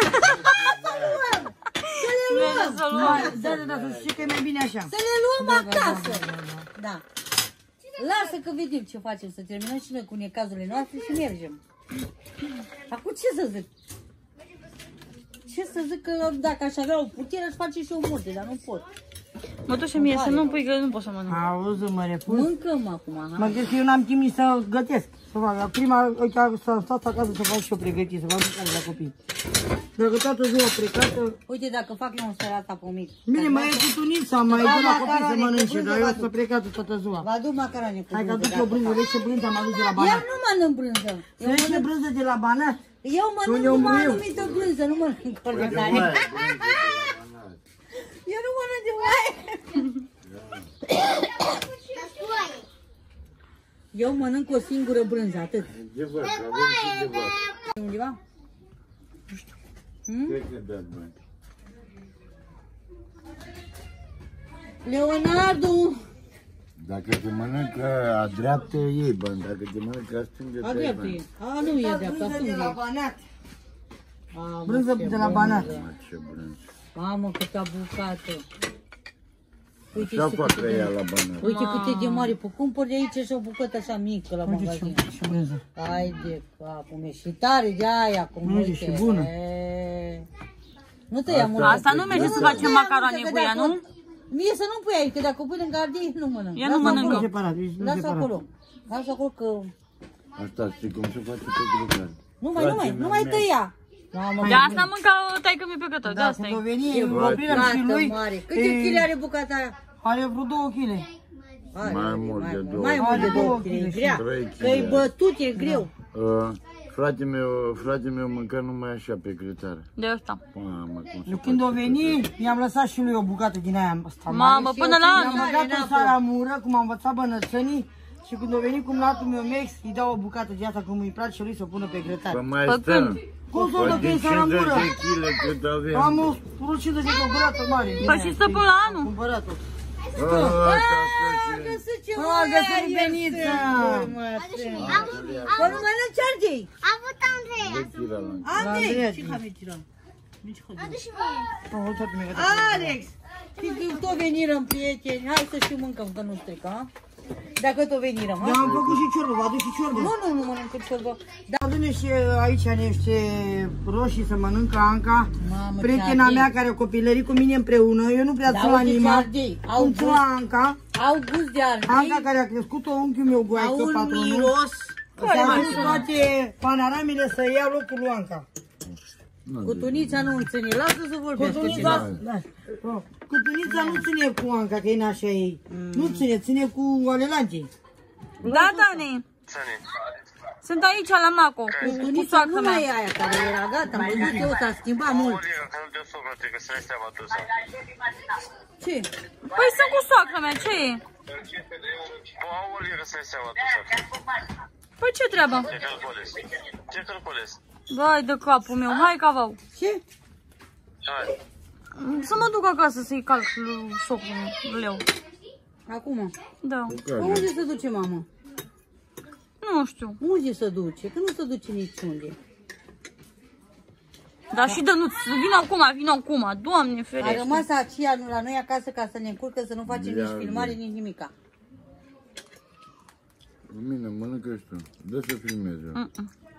[SPEAKER 5] Da, să știi că e mai bine așa.
[SPEAKER 2] Să le luăm acasă! Da. Lasă că vedem ce facem, să terminăm și noi cu necazurile noastre și mergem. Acum ce să zic? Ce să zic că dacă aș avea o putere aș face și o multe, dar nu pot.
[SPEAKER 1] Mă duc și mie să nu pui, că nu pot să mănânc.
[SPEAKER 5] Auzi-mă, refuz.
[SPEAKER 2] Mâncăm acum, ha?
[SPEAKER 5] Mă gândesc că eu n-am timp nici să gătesc. Să fac. La prima, uite, să stat acasă să fac și eu pregătit, să fac mâncare la copii. Dacă toată ziua plecată...
[SPEAKER 2] Uite, dacă fac eu un sărat pe mic.
[SPEAKER 5] Bine, mai e cu tunița, mai e de la copii să mănânce, dar eu să plecată toată ziua.
[SPEAKER 2] Vă aduc macarone cu
[SPEAKER 5] Hai că
[SPEAKER 2] brânză.
[SPEAKER 5] aduc eu brânză, vezi ce brânză am adus de la
[SPEAKER 2] Eu
[SPEAKER 5] Banat.
[SPEAKER 2] nu mănânc brânză.
[SPEAKER 5] Vezi ce brânză de la Banat?
[SPEAKER 2] Eu mănânc
[SPEAKER 5] eu
[SPEAKER 2] numai
[SPEAKER 5] muriu.
[SPEAKER 2] anumită brânză, nu mănânc ordinare.
[SPEAKER 4] Mai,
[SPEAKER 2] Eu nu mănânc de oaie. Eu mănânc o singură brânză, atât.
[SPEAKER 4] de văd, avem și de văd.
[SPEAKER 2] Undeva?
[SPEAKER 4] Cred că da, băi.
[SPEAKER 2] Leonardo!
[SPEAKER 4] Dacă te mănâncă a dreaptă, iei bani. Dacă te mănâncă a stângă,
[SPEAKER 2] A dreaptă e. A, nu e dreaptă, a
[SPEAKER 5] Brânză de
[SPEAKER 2] stângă
[SPEAKER 5] la
[SPEAKER 2] e.
[SPEAKER 5] Banat.
[SPEAKER 2] Mamă,
[SPEAKER 5] Brânză
[SPEAKER 2] ce
[SPEAKER 5] de la
[SPEAKER 2] bună.
[SPEAKER 5] Banat.
[SPEAKER 4] Ce brânză.
[SPEAKER 2] Mamă, câtă bucată. Uite,
[SPEAKER 4] Așa
[SPEAKER 2] și
[SPEAKER 4] fac
[SPEAKER 2] câte de-
[SPEAKER 4] ea la banat.
[SPEAKER 2] Uite câte de mare, pe cumpăr de aici și o bucată așa mică la
[SPEAKER 5] Uite
[SPEAKER 2] magazin.
[SPEAKER 5] și brânză.
[SPEAKER 2] Hai de capul meu, și tare de aia, cum
[SPEAKER 5] Uite,
[SPEAKER 2] uite.
[SPEAKER 5] și bună.
[SPEAKER 2] E. Nu te ia mult.
[SPEAKER 1] Asta nu merge să facem macaroni cu ea, nu?
[SPEAKER 2] Mie să nu pui aici, că dacă o pui lângă ardei, nu mănânc.
[SPEAKER 1] Ea nu mănâncă.
[SPEAKER 5] Nu separat, deci nu
[SPEAKER 2] Lasă
[SPEAKER 5] separat.
[SPEAKER 2] acolo. Lasă acolo că...
[SPEAKER 4] Asta știi cum se face pe grătar.
[SPEAKER 2] Nu mai tăia. Mamă,
[SPEAKER 1] De asta mânca taică-mi pe gătă, de
[SPEAKER 5] Da,
[SPEAKER 1] asta
[SPEAKER 5] când o
[SPEAKER 1] e.
[SPEAKER 5] veni,
[SPEAKER 2] ce
[SPEAKER 5] oprirea și
[SPEAKER 2] bucată
[SPEAKER 5] lui,
[SPEAKER 2] mare. Câte chile are bucata aia?
[SPEAKER 5] are vreo 2 kg.
[SPEAKER 4] Mai mult de două.
[SPEAKER 2] Mai mult de
[SPEAKER 5] Are
[SPEAKER 2] 2
[SPEAKER 5] două
[SPEAKER 2] kg, e
[SPEAKER 5] chile,
[SPEAKER 2] grea.
[SPEAKER 4] 3
[SPEAKER 2] Că e bătut, e greu.
[SPEAKER 4] Fratele meu mânca numai așa pe grătar.
[SPEAKER 1] De asta.
[SPEAKER 4] Mamă, cum se
[SPEAKER 5] Eu când o veni, i-am lăsat și lui o bucată din aia asta mare.
[SPEAKER 1] Mamă, până la
[SPEAKER 5] I-am
[SPEAKER 1] anul.
[SPEAKER 5] băgat în sara mură, cum am învățat bănățănii, și când o veni cu mlatul meu Mex, îi dau o bucată de asta, cum îi place lui, să o pună pe grătar.
[SPEAKER 4] Păi mai
[SPEAKER 1] Pe
[SPEAKER 4] stă.
[SPEAKER 1] când?
[SPEAKER 5] Cum să o dă că
[SPEAKER 4] Păi
[SPEAKER 5] e
[SPEAKER 4] de
[SPEAKER 5] sara
[SPEAKER 4] 50
[SPEAKER 5] mură?
[SPEAKER 4] de kg cât avem.
[SPEAKER 5] Am o 50 de gurată mare. din
[SPEAKER 1] Păi
[SPEAKER 5] aia,
[SPEAKER 1] și stă până la anul.
[SPEAKER 5] cumpărat-o.
[SPEAKER 4] Asta
[SPEAKER 2] Găsiți-o,
[SPEAKER 5] A, găsit venița!
[SPEAKER 2] Păi nu mănânci Andrei.
[SPEAKER 3] A avut Andrei.
[SPEAKER 2] Andrei.
[SPEAKER 5] Ce
[SPEAKER 2] Alex. Și când tot venirăm prieteni, hai să și mâncăm, că nu strică, ha? Dacă tot venirăm,
[SPEAKER 5] Dar
[SPEAKER 2] ha?
[SPEAKER 5] am făcut și ciorbă, vă aduc și ciorbă.
[SPEAKER 2] Nu mănânc cu ciorbă.
[SPEAKER 5] Adune și aici niște roșii să mănâncă Anca,
[SPEAKER 2] Mamă,
[SPEAKER 5] prietena
[SPEAKER 2] ce
[SPEAKER 5] mea
[SPEAKER 2] ardei.
[SPEAKER 5] care a copilărit cu mine împreună. Eu nu prea
[SPEAKER 2] Da,
[SPEAKER 5] țin la
[SPEAKER 2] uite ce
[SPEAKER 5] animal.
[SPEAKER 2] ardei. Au
[SPEAKER 5] Cum țin
[SPEAKER 2] gust.
[SPEAKER 5] la Anca.
[SPEAKER 2] Au gust de ardei,
[SPEAKER 5] Anca care a crescut-o unchiul meu
[SPEAKER 2] au
[SPEAKER 5] Goaică,
[SPEAKER 2] un
[SPEAKER 5] patronul.
[SPEAKER 2] miros.
[SPEAKER 5] S-a dus toate panoramele să ia locul lui Anca.
[SPEAKER 2] Cu tunița nu înține, lasă să vorbească
[SPEAKER 5] Cutunița,
[SPEAKER 2] ceva.
[SPEAKER 5] da. Cutunița nu ține cu Anca, că e nașa ei. Nu ține cu alelancii.
[SPEAKER 1] Da, Dani. Sunt aici la Maco, cu
[SPEAKER 2] Tunița
[SPEAKER 1] soacră
[SPEAKER 2] nu
[SPEAKER 1] mea.
[SPEAKER 2] mai e aia care era gata, am văzut eu, s-a schimbat mult. Ce?
[SPEAKER 1] Păi sunt cu soacră mea, ce e? Păi ce treabă? Vai de capul meu, hai că avau.
[SPEAKER 2] Ce?
[SPEAKER 1] Să mă duc acasă să-i calc lui socul meu, leu.
[SPEAKER 2] Acum?
[SPEAKER 1] Da,
[SPEAKER 2] Păi unde se duce mama?
[SPEAKER 1] nu știu.
[SPEAKER 2] Unde se duce? Că nu se duce niciunde.
[SPEAKER 1] Dar și Dănuț, vină acum, Doamne
[SPEAKER 2] A
[SPEAKER 1] ferește.
[SPEAKER 2] rămas aceea la noi acasă ca să ne încurcă, să nu facem nici filmare, nici nimica.
[SPEAKER 4] Mine, mănâncă și tu. Dă să filmeze.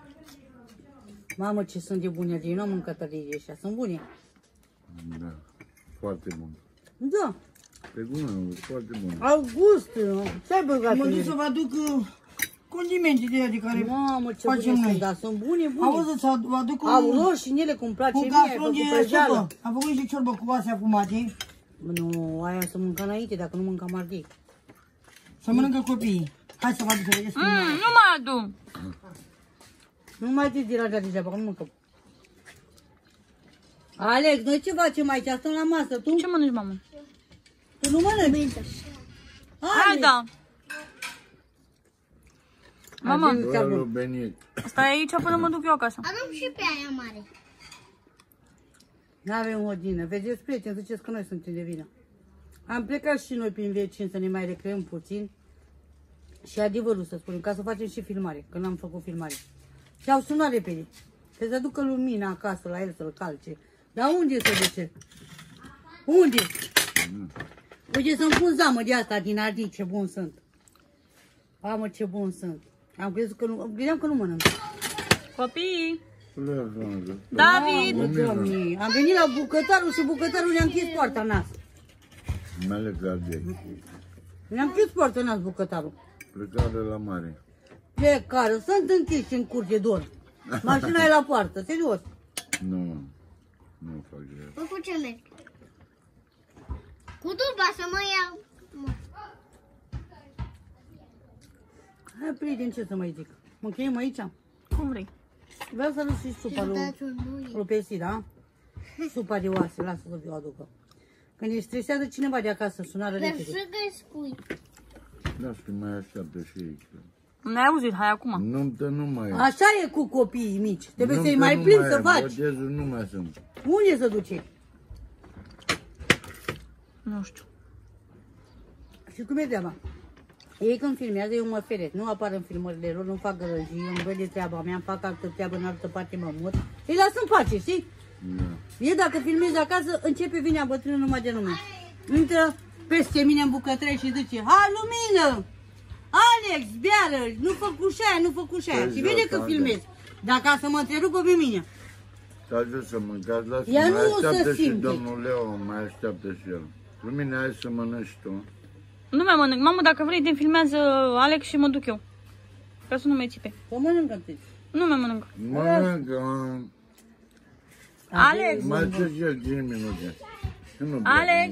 [SPEAKER 2] Mamă, ce sunt de bune, eu nu am mâncat de ăștia, sunt bune.
[SPEAKER 4] Da. Foarte bun.
[SPEAKER 2] Da,
[SPEAKER 4] Pe bună, foarte bun.
[SPEAKER 2] au gust. Ce-ai băgat
[SPEAKER 5] Mă
[SPEAKER 2] în
[SPEAKER 5] duc
[SPEAKER 2] ele?
[SPEAKER 5] să vă aduc condimente de aia de care
[SPEAKER 2] Mamă, ce
[SPEAKER 5] facem
[SPEAKER 2] bune
[SPEAKER 5] noi.
[SPEAKER 2] sunt, dar sunt bune, bune.
[SPEAKER 5] Auzi, să vă aduc
[SPEAKER 2] Au roșii în ele, cum place
[SPEAKER 5] cu
[SPEAKER 2] mie, ai
[SPEAKER 5] castron
[SPEAKER 2] făcut
[SPEAKER 5] de
[SPEAKER 2] prăjeală.
[SPEAKER 5] supă. Am făcut și ciorbă cu oase afumate.
[SPEAKER 2] Nu, aia să mânca înainte, dacă nu mâncam ardei.
[SPEAKER 5] Să mănâncă copiii. Hai să vă aduc să vedeți cum e.
[SPEAKER 1] Nu mai adu.
[SPEAKER 2] Nu mai te diraja degeaba, că nu mâncăm. Alex, noi ce facem aici? Stăm la masă, tu?
[SPEAKER 1] Ce mănânci, mamă?
[SPEAKER 2] Tu nu mănânci?
[SPEAKER 1] Hai, da. Mamă,
[SPEAKER 4] Doar venit.
[SPEAKER 1] stai aici până mă duc eu acasă.
[SPEAKER 3] Avem și pe aia mare.
[SPEAKER 2] N-avem odină. Vedeți, prieteni, ziceți că noi suntem de vină. Am plecat și noi prin vecini să ne mai recreăm puțin. Și adevărul să spunem, ca să facem și filmare, că n-am făcut filmare. Și au sunat repede. Să se aducă lumina acasă la el să-l calce. Dar unde se duce? Unde? Uite să-mi pun zamă de asta din ardii, ce bun sunt. Mamă, ce bun sunt. Am crezut că nu, gândeam că nu mănânc.
[SPEAKER 1] Copii,
[SPEAKER 4] Le franjă.
[SPEAKER 1] David.
[SPEAKER 2] Mamă, Doamne, am venit la bucătarul și bucătarul ne-a închis poarta în nas.
[SPEAKER 4] Mele Claudiei.
[SPEAKER 2] Ne-am închis poartă, n-ați bucătarul.
[SPEAKER 4] Plecare la mare.
[SPEAKER 2] De care? Sunt închiși în curte dor. Mașina e la poartă, serios.
[SPEAKER 4] Nu fac greu.
[SPEAKER 3] Bă, cu ce merg? Cu duba să mă iau.
[SPEAKER 2] Hai, prieten, ce să mai zic? Mă încheiem aici?
[SPEAKER 1] Cum vrei.
[SPEAKER 2] Vreau să luăm și supa lui Pesi, da? Supa de oase, lasă să vi-o aducă. Când e stresează cineva de acasă, sunară
[SPEAKER 3] Dar
[SPEAKER 2] repede.
[SPEAKER 3] să găscui.
[SPEAKER 4] Las că mai așteaptă și ei.
[SPEAKER 1] N-ai auzit, hai acum.
[SPEAKER 4] Nu mai e.
[SPEAKER 2] Așa e cu copiii mici. Trebuie să-i mai plimbi să faci.
[SPEAKER 4] Botezul nu mai sunt.
[SPEAKER 2] Unde să duce?
[SPEAKER 1] Nu știu.
[SPEAKER 2] Și cum e treaba? Ei când filmează, eu mă feret. Nu apar în filmările lor, nu fac gărăjii, îmi văd de treaba mea, îmi fac altă treabă, în altă parte mă mut. Îi las în pace, știi? E dacă filmezi acasă, începe vinea bătrână numai de nume. Intră peste mine în bucătărie și zice: hai, lumină! Alex, beară, nu fă cușaia, nu fă cușaia. Și vede că filmezi. Dacă să mă întrerupă pe mine.
[SPEAKER 4] Să ajut să mâncați, lasă,
[SPEAKER 2] Ea
[SPEAKER 4] mai
[SPEAKER 2] nu o să
[SPEAKER 4] așteaptă și
[SPEAKER 2] simte.
[SPEAKER 4] domnul Leo, mai așteaptă și el. Lumine, hai să mănânci tu.
[SPEAKER 1] Nu mai mănânc. Mamă, dacă vrei, te filmează Alex și mă duc eu. Ca să nu mai țipe.
[SPEAKER 2] Să mănâncă întâi.
[SPEAKER 1] Nu mai mănânc.
[SPEAKER 4] Mănâncă,
[SPEAKER 1] Alex!
[SPEAKER 4] mai ce 5 minute. Și nu
[SPEAKER 1] Alex!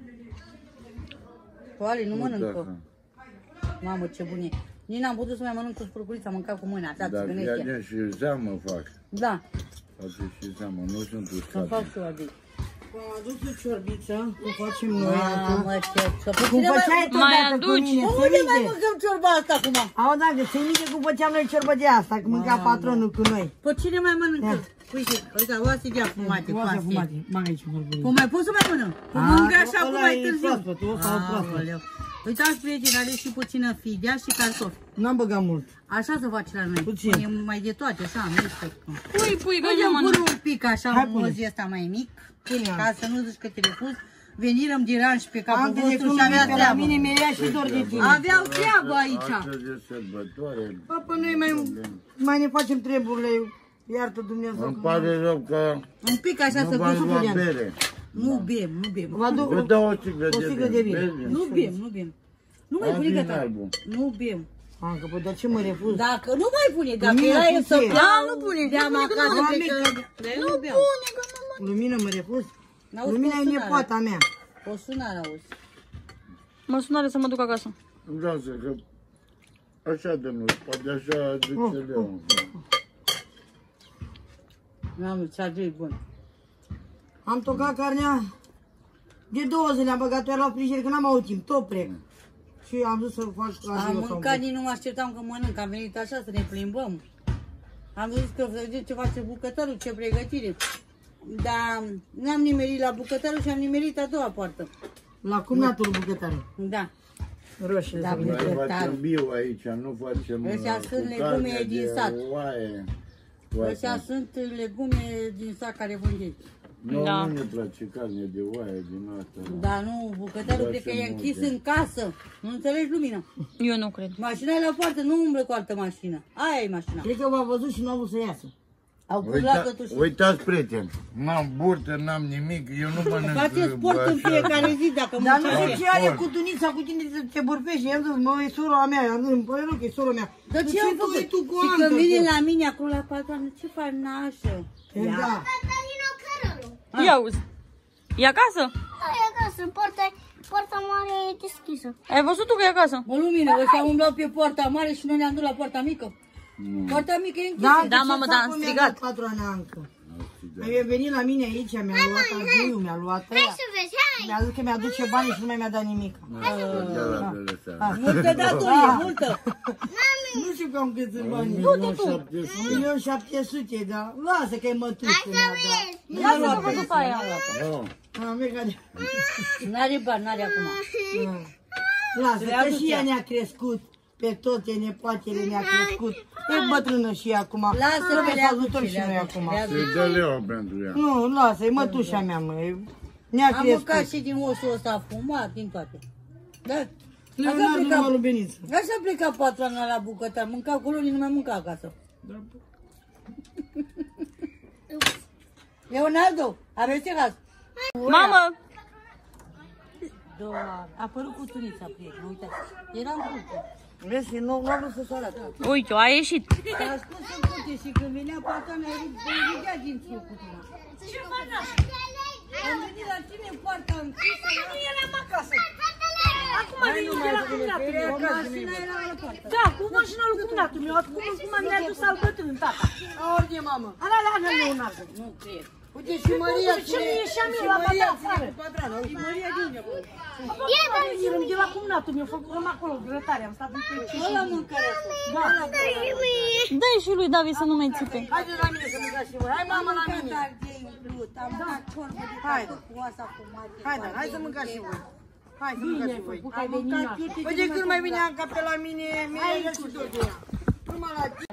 [SPEAKER 2] Toale, nu mănâncă. Mamă, ce bun e. Nici n-am putut să mai mănânc cu spurculița, am mâncat cu mâna. Așa,
[SPEAKER 4] Dar
[SPEAKER 2] țiganește.
[SPEAKER 4] fii și zeamă fac.
[SPEAKER 2] Da,
[SPEAKER 4] Face și zeamă, nu sunt
[SPEAKER 2] să
[SPEAKER 4] uscate.
[SPEAKER 2] fac și eu adică.
[SPEAKER 5] Am adus o ciorbiță, o facem noi acum.
[SPEAKER 2] Mamă, ce ciorba.
[SPEAKER 5] Cum făceai tu
[SPEAKER 1] mai
[SPEAKER 5] odată cu
[SPEAKER 1] aduci?
[SPEAKER 5] mine,
[SPEAKER 2] Unde mai
[SPEAKER 5] ții minte?
[SPEAKER 2] mâncăm ciorba asta acum?
[SPEAKER 5] Au, da, de ții minte cum făceam noi ciorbă de asta, că mânca patronul cu noi.
[SPEAKER 2] Păi cine mai mănâncă?
[SPEAKER 5] Ia.
[SPEAKER 2] Uite, uite, oase de afumate,
[SPEAKER 5] Oase
[SPEAKER 2] coase.
[SPEAKER 5] fumate, mai aici vorbim.
[SPEAKER 2] Cum mai poți să mai mănânc? Cum mănâncă așa cum mai târziu.
[SPEAKER 5] proaspăt, ăsta e proaspăt.
[SPEAKER 2] Aoleu. Uitați, prieteni, are și puțină fidea și cartofi.
[SPEAKER 5] N-am băgat mult.
[SPEAKER 2] Așa se face la noi.
[SPEAKER 5] Puțin.
[SPEAKER 2] E mai de toate, așa, miște.
[SPEAKER 1] Pui, că
[SPEAKER 2] Păi
[SPEAKER 1] nu
[SPEAKER 2] eu pun
[SPEAKER 1] mănânc.
[SPEAKER 2] un pic așa,
[SPEAKER 5] Hai,
[SPEAKER 2] un
[SPEAKER 5] pune.
[SPEAKER 2] mozi ăsta mai mic,
[SPEAKER 5] Pune.
[SPEAKER 2] ca să nu zici că te refuz. Venirăm de ranș pe capul
[SPEAKER 5] Am
[SPEAKER 2] vostru
[SPEAKER 5] telefonul
[SPEAKER 2] și avea
[SPEAKER 5] pe la
[SPEAKER 2] treabă.
[SPEAKER 5] mine, mi-era și dor de tine.
[SPEAKER 2] Aveau treabă aici.
[SPEAKER 4] Astăzi e sărbătoare.
[SPEAKER 5] Papa, noi mai ne facem treburile, iartă Dumnezeu.
[SPEAKER 4] Îmi pare rău că
[SPEAKER 2] Un pic așa
[SPEAKER 4] nu
[SPEAKER 2] să
[SPEAKER 4] v-ați
[SPEAKER 2] vă
[SPEAKER 4] luat
[SPEAKER 2] supăream.
[SPEAKER 4] bere.
[SPEAKER 2] Nu bem, nu bem.
[SPEAKER 5] Vă aduc
[SPEAKER 4] Vă dau o sticlă
[SPEAKER 5] o sticlă de vin.
[SPEAKER 4] Vezi?
[SPEAKER 2] Nu bem, nu bem. Nu mai
[SPEAKER 4] Am
[SPEAKER 2] pune
[SPEAKER 4] vin
[SPEAKER 2] gata.
[SPEAKER 4] albul.
[SPEAKER 2] Nu bem.
[SPEAKER 5] Ancă, păi de ce mă refuz?
[SPEAKER 2] Dacă nu mai pune, dacă
[SPEAKER 5] Lumină,
[SPEAKER 2] era el să
[SPEAKER 5] puțin.
[SPEAKER 2] beau,
[SPEAKER 1] Nu pune,
[SPEAKER 2] de-am
[SPEAKER 1] nu pune, că
[SPEAKER 2] acasă
[SPEAKER 5] nu
[SPEAKER 2] pe
[SPEAKER 5] am
[SPEAKER 2] că... Nu beau.
[SPEAKER 5] Lumină mă refuz?
[SPEAKER 2] N-auzi
[SPEAKER 5] Lumina
[SPEAKER 2] cu
[SPEAKER 5] e
[SPEAKER 2] sunare.
[SPEAKER 5] nepoata mea.
[SPEAKER 2] O sunare auzi.
[SPEAKER 1] Mă sunare să mă duc acasă.
[SPEAKER 4] Îmi dau să că așa de mult, poate așa zice Leo.
[SPEAKER 2] N-am ce e bun.
[SPEAKER 5] Am tocat carnea de 2 zile, am băgat iar la frigider, că n-am avut timp, tot plec. Și am zis să fac la
[SPEAKER 2] Am
[SPEAKER 5] ziua sau
[SPEAKER 2] mâncat, nici nu mă așteptam că mănânc, am venit așa să ne plimbăm. Am zis că vedeți ce face bucătarul, ce pregătire. Dar n-am nimerit la bucătarul și am nimerit a doua poartă.
[SPEAKER 5] la cumnatul bucătarul.
[SPEAKER 2] Da.
[SPEAKER 5] Roșie.
[SPEAKER 2] Da,
[SPEAKER 5] să
[SPEAKER 2] bun.
[SPEAKER 5] vină.
[SPEAKER 4] Noi
[SPEAKER 2] Bucătar.
[SPEAKER 4] facem bio aici, nu facem
[SPEAKER 2] Ăștia sunt
[SPEAKER 4] cu
[SPEAKER 2] legume
[SPEAKER 4] carne
[SPEAKER 2] din
[SPEAKER 4] de
[SPEAKER 2] sat.
[SPEAKER 4] oaie.
[SPEAKER 2] Ăștia sunt legume din sac care vândești.
[SPEAKER 4] Nu,
[SPEAKER 1] Da.
[SPEAKER 4] nu ne place carne de oaie din asta.
[SPEAKER 2] Dar nu, bucătarul
[SPEAKER 4] Da,
[SPEAKER 2] cred că
[SPEAKER 4] și
[SPEAKER 2] e închis
[SPEAKER 4] multe.
[SPEAKER 2] în casă. Nu înțelegi, Lumină?
[SPEAKER 1] Eu nu cred.
[SPEAKER 2] Mașina e la poartă, nu umblă cu altă mașină. Aia e mașina.
[SPEAKER 5] Cred că v-a văzut și nu a vrut să iasă.
[SPEAKER 2] Au pus la cătușă.
[SPEAKER 4] Uitați, prieteni, n-am burtă, n-am nimic, eu nu mănânc.
[SPEAKER 2] Faceți sport în
[SPEAKER 4] așa.
[SPEAKER 2] fiecare zi dacă
[SPEAKER 5] Dar nu
[SPEAKER 2] muncește.
[SPEAKER 5] știu ce are cu tunița, cu tine să te bârfești. I-am zis, mă, e sora mea. I-am zis, îmi pare rău că e sora mea.
[SPEAKER 2] Dar ce am făcut?
[SPEAKER 5] Tu cu
[SPEAKER 2] Și
[SPEAKER 5] Anca,
[SPEAKER 2] când vine
[SPEAKER 5] tu.
[SPEAKER 2] la mine acolo la patronă, ce faci, nașă?
[SPEAKER 5] Da.
[SPEAKER 3] Cătălina Cărălu.
[SPEAKER 1] Ia uzi. E acasă?
[SPEAKER 3] Hai acasă, poarta mare e deschisă.
[SPEAKER 1] Ai văzut tu că e acasă?
[SPEAKER 2] Mă, Lumină, ăștia umblau pe poarta mare și noi ne-am dus la poarta mică. Poarta mică e închisă.
[SPEAKER 5] Da,
[SPEAKER 1] Da,
[SPEAKER 5] ce
[SPEAKER 1] mamă,
[SPEAKER 5] să
[SPEAKER 1] dar
[SPEAKER 5] fac,
[SPEAKER 1] am
[SPEAKER 5] mă, mi-a
[SPEAKER 1] strigat.
[SPEAKER 5] dat patroana Anca. Ai venit la mine aici, mi-a luat argiu, mi-a luat
[SPEAKER 3] Hai
[SPEAKER 5] aia.
[SPEAKER 3] să vezi, hai!
[SPEAKER 5] Mi-a zis că mi-aduce bani și nu mai mi-a dat nimic.
[SPEAKER 2] Multă datorie, multă.
[SPEAKER 5] Nu știu cam câți bani. 1.700.000, dar lasă că e mătușă mi-a dat.
[SPEAKER 2] N-a luat
[SPEAKER 1] Să văd după aia.
[SPEAKER 5] Am plecat de...
[SPEAKER 2] N-are bani, n-are acum.
[SPEAKER 5] Lasă,
[SPEAKER 2] Le
[SPEAKER 5] că
[SPEAKER 2] aduce.
[SPEAKER 5] și ea ne-a crescut. Pe toate nepoatele ne-a crescut. E bătrână și ea acum.
[SPEAKER 2] Lasă că
[SPEAKER 5] Trebuie
[SPEAKER 2] le
[SPEAKER 5] să ajutăm
[SPEAKER 2] aduce,
[SPEAKER 5] și noi
[SPEAKER 2] le aduce,
[SPEAKER 5] acum.
[SPEAKER 2] le aduce.
[SPEAKER 4] Să-i dă Leo pentru ea.
[SPEAKER 5] Nu, lasă, e mătușa mea, mă. Ne-a
[SPEAKER 2] Am mâncat
[SPEAKER 5] crescut.
[SPEAKER 2] și din osul ăsta fumat, din toate. Da. Așa
[SPEAKER 5] Leonardo
[SPEAKER 2] pleca,
[SPEAKER 5] numai lui Beniță.
[SPEAKER 2] așa pleca patrona la bucătar, mânca acolo, nu mai mânca acasă. Leonardo, aveți ce caz?
[SPEAKER 1] Mamă!
[SPEAKER 2] 2 ani. A apărut cutunița, prieten, uitați. Era în curte.
[SPEAKER 5] Vezi, nu a vrut să se arate.
[SPEAKER 1] Uite, a ieșit.
[SPEAKER 2] A spus în curte și când venea patrona, ridea dinții cu cutina.
[SPEAKER 5] Ce faci așa?
[SPEAKER 2] Am venit la tine în poarta închisă.
[SPEAKER 5] Nu eram acasă. Acum
[SPEAKER 2] Hai,
[SPEAKER 5] vin
[SPEAKER 2] nu
[SPEAKER 5] de
[SPEAKER 2] mai
[SPEAKER 5] la
[SPEAKER 2] spune că
[SPEAKER 5] cumnatul
[SPEAKER 2] e
[SPEAKER 5] meu.
[SPEAKER 2] mașina era la poartă.
[SPEAKER 5] Da, cu mașina lui cumnatul meu. Cum mi-a dus al bătrân, tata.
[SPEAKER 2] A ordine, mamă.
[SPEAKER 5] Ala, Leonardo.
[SPEAKER 2] Nu cred.
[SPEAKER 5] Uite, și Maria ce mi ieșeam eu la bata afară.
[SPEAKER 2] Și Maria de unde?
[SPEAKER 5] Eram de la cumnatul meu, făcurăm acolo grătare, am stat în pe 5
[SPEAKER 2] Ăla mâncarea asta.
[SPEAKER 5] Da.
[SPEAKER 1] Dă-i și lui David să nu mai țipe.
[SPEAKER 5] Haide la mine să mâncați și voi. Hai, mama, la mine.
[SPEAKER 2] Am mâncat ciorbă de
[SPEAKER 5] Hai.
[SPEAKER 2] tată cu oasa cu mate.
[SPEAKER 5] Hai, dar hai să mâncați și voi. Hai să mâncați și voi.
[SPEAKER 2] Am mâncat iute.
[SPEAKER 5] Uite când mai vine Anca pe la mine, mi-a și tot de ea. Numai la tine.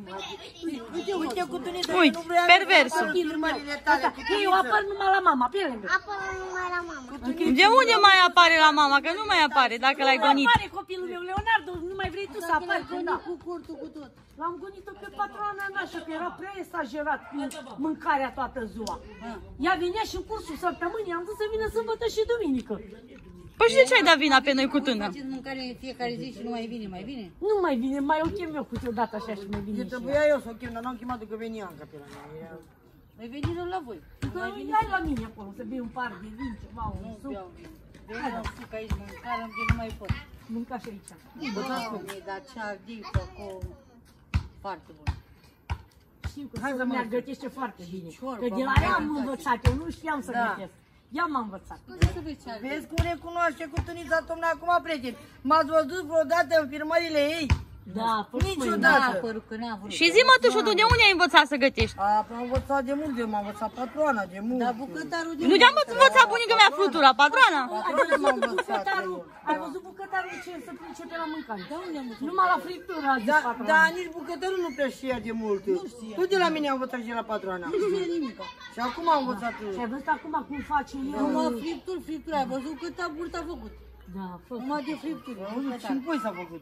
[SPEAKER 5] Uite cu tunița,
[SPEAKER 1] Uite,
[SPEAKER 5] nu vrea
[SPEAKER 1] perversul.
[SPEAKER 5] filmările tale.
[SPEAKER 2] Păi,
[SPEAKER 5] Eu apar numai la mama, pe lângă.
[SPEAKER 3] Apără numai la mama.
[SPEAKER 1] De unde mai apare la mama? Că nu mai apare dacă l-ai gonit.
[SPEAKER 5] Apare copilul meu, Leonardo, nu mai vrei tu să apari când da.
[SPEAKER 2] Cu curtul, cu tot.
[SPEAKER 5] L-am gonit-o pe patroana nașa, că era prea exagerat cu mâncarea toată ziua. Ea venea și în cursul săptămânii, am zis să vină sâmbătă și duminică.
[SPEAKER 1] Păi și de ce ai dat vina pe noi cu tână?
[SPEAKER 2] Faceți mâncare în fiecare zi și nu mai vine, mai vine?
[SPEAKER 5] Nu mai vine, mai o chem eu câteodată așa și mai vine
[SPEAKER 6] Eu
[SPEAKER 5] și
[SPEAKER 6] trebuia eu să o chem, dar n-am chemat-o că venia Anca pe la mine.
[SPEAKER 2] Mai veniți la voi.
[SPEAKER 5] că ai la mine acolo, să bei un par de vin, ceva, un
[SPEAKER 2] Nu
[SPEAKER 5] suc.
[SPEAKER 2] beau vin. Veni un suc aici, mâncare, că nu mai pot.
[SPEAKER 5] Mânca și aici.
[SPEAKER 2] Doamne, dar ce ardit acolo. Foarte bun.
[SPEAKER 5] Știu că
[SPEAKER 6] Hai să
[SPEAKER 5] mi-a
[SPEAKER 6] mă
[SPEAKER 5] gătește foarte bine.
[SPEAKER 2] ciorbă,
[SPEAKER 5] Că de la ea am
[SPEAKER 2] mâncare.
[SPEAKER 5] învățat, eu nu știam să
[SPEAKER 2] Da.
[SPEAKER 5] gătesc. Ea m-a învățat.
[SPEAKER 2] Să vezi ce ardit.
[SPEAKER 6] Vezi cum recunoaște cu tunița Tomna acum, prieteni? M-ați văzut vreodată în filmările ei?
[SPEAKER 5] Da,
[SPEAKER 6] Niciodată.
[SPEAKER 2] Da, părul că n-a vrut.
[SPEAKER 1] Și zi, mătușu, tu de unde ai învățat să gătești?
[SPEAKER 6] Am învățat de mult, m-a învățat patroana de mult.
[SPEAKER 2] Dar bucătarul de
[SPEAKER 1] Nu te-am învățat bunica mea flutura, patroana?
[SPEAKER 6] Patroana m-a învățat.
[SPEAKER 5] Bucătarul, ai văzut bucătarul ce se pricepe la mâncare?
[SPEAKER 2] Da, unde am văzut?
[SPEAKER 5] Numai la friptură a zis
[SPEAKER 6] Da,
[SPEAKER 5] patrona.
[SPEAKER 6] da, nici bucătărul nu prea știa de mult. Tu de la mine am învățat și de la patroana.
[SPEAKER 2] Nu știe nimic.
[SPEAKER 6] Și acum am învățat.
[SPEAKER 5] Și ai văzut acum cum face el?
[SPEAKER 2] Numai fripturi, ai văzut câtă burtă a făcut.
[SPEAKER 5] Da, fă.
[SPEAKER 2] Numai de fripturi.
[SPEAKER 6] Și în pui s-a făcut.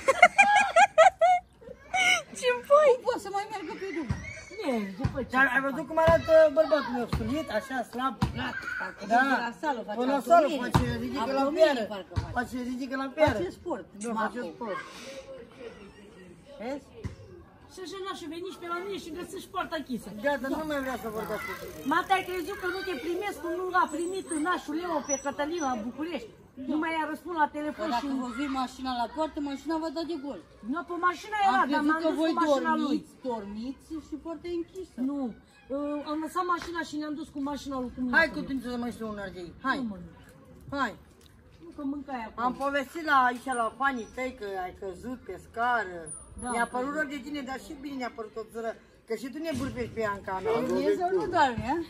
[SPEAKER 1] Ce-mi pui?
[SPEAKER 2] Poți să mai meargă pe drum.
[SPEAKER 5] Mergi, după ce.
[SPEAKER 6] Dar ai văzut cum arată bărbatul meu, sulit, așa, slab, flat.
[SPEAKER 2] Da. De la sală face
[SPEAKER 6] Până la sală
[SPEAKER 2] abdominii.
[SPEAKER 6] face, ridică la
[SPEAKER 2] Abdominii
[SPEAKER 6] piară.
[SPEAKER 2] parcă face.
[SPEAKER 6] Face, ridică la piară.
[SPEAKER 2] Face sport.
[SPEAKER 6] Da, face sport. Vezi?
[SPEAKER 5] Și așa n-aș veni și pe la mine și găsești poarta închisă.
[SPEAKER 6] Gata, nu mai vrea să vorbească cu tine.
[SPEAKER 5] Mata, ai crezut că nu te primesc, că nu a primit nașul Leo pe Cătălina la București? Nu mai a răspuns la telefon și...
[SPEAKER 2] Dacă vă vii mașina la poartă, mașina va da de gol.
[SPEAKER 5] Nu, pe mașina era,
[SPEAKER 2] Am
[SPEAKER 5] dar
[SPEAKER 2] crezut
[SPEAKER 5] m-am
[SPEAKER 2] că
[SPEAKER 5] dus
[SPEAKER 2] voi
[SPEAKER 5] cu mașina lui.
[SPEAKER 2] dormiți și poarta e închisă.
[SPEAKER 5] Nu, am lăsat mașina și ne-am dus cu mașina lui cu
[SPEAKER 6] Hai cu tine să mai știu un ardei. Hai, hai.
[SPEAKER 5] Nu, că mâncai acolo.
[SPEAKER 6] Am povestit la aici la fanii tăi că ai căzut pe scară.
[SPEAKER 5] Da.
[SPEAKER 6] Mi-a părut rău de tine, dar și bine ne-a părut o zără. Că și tu ne bârbești pe Anca.
[SPEAKER 2] Dumnezeu nu doarme, a?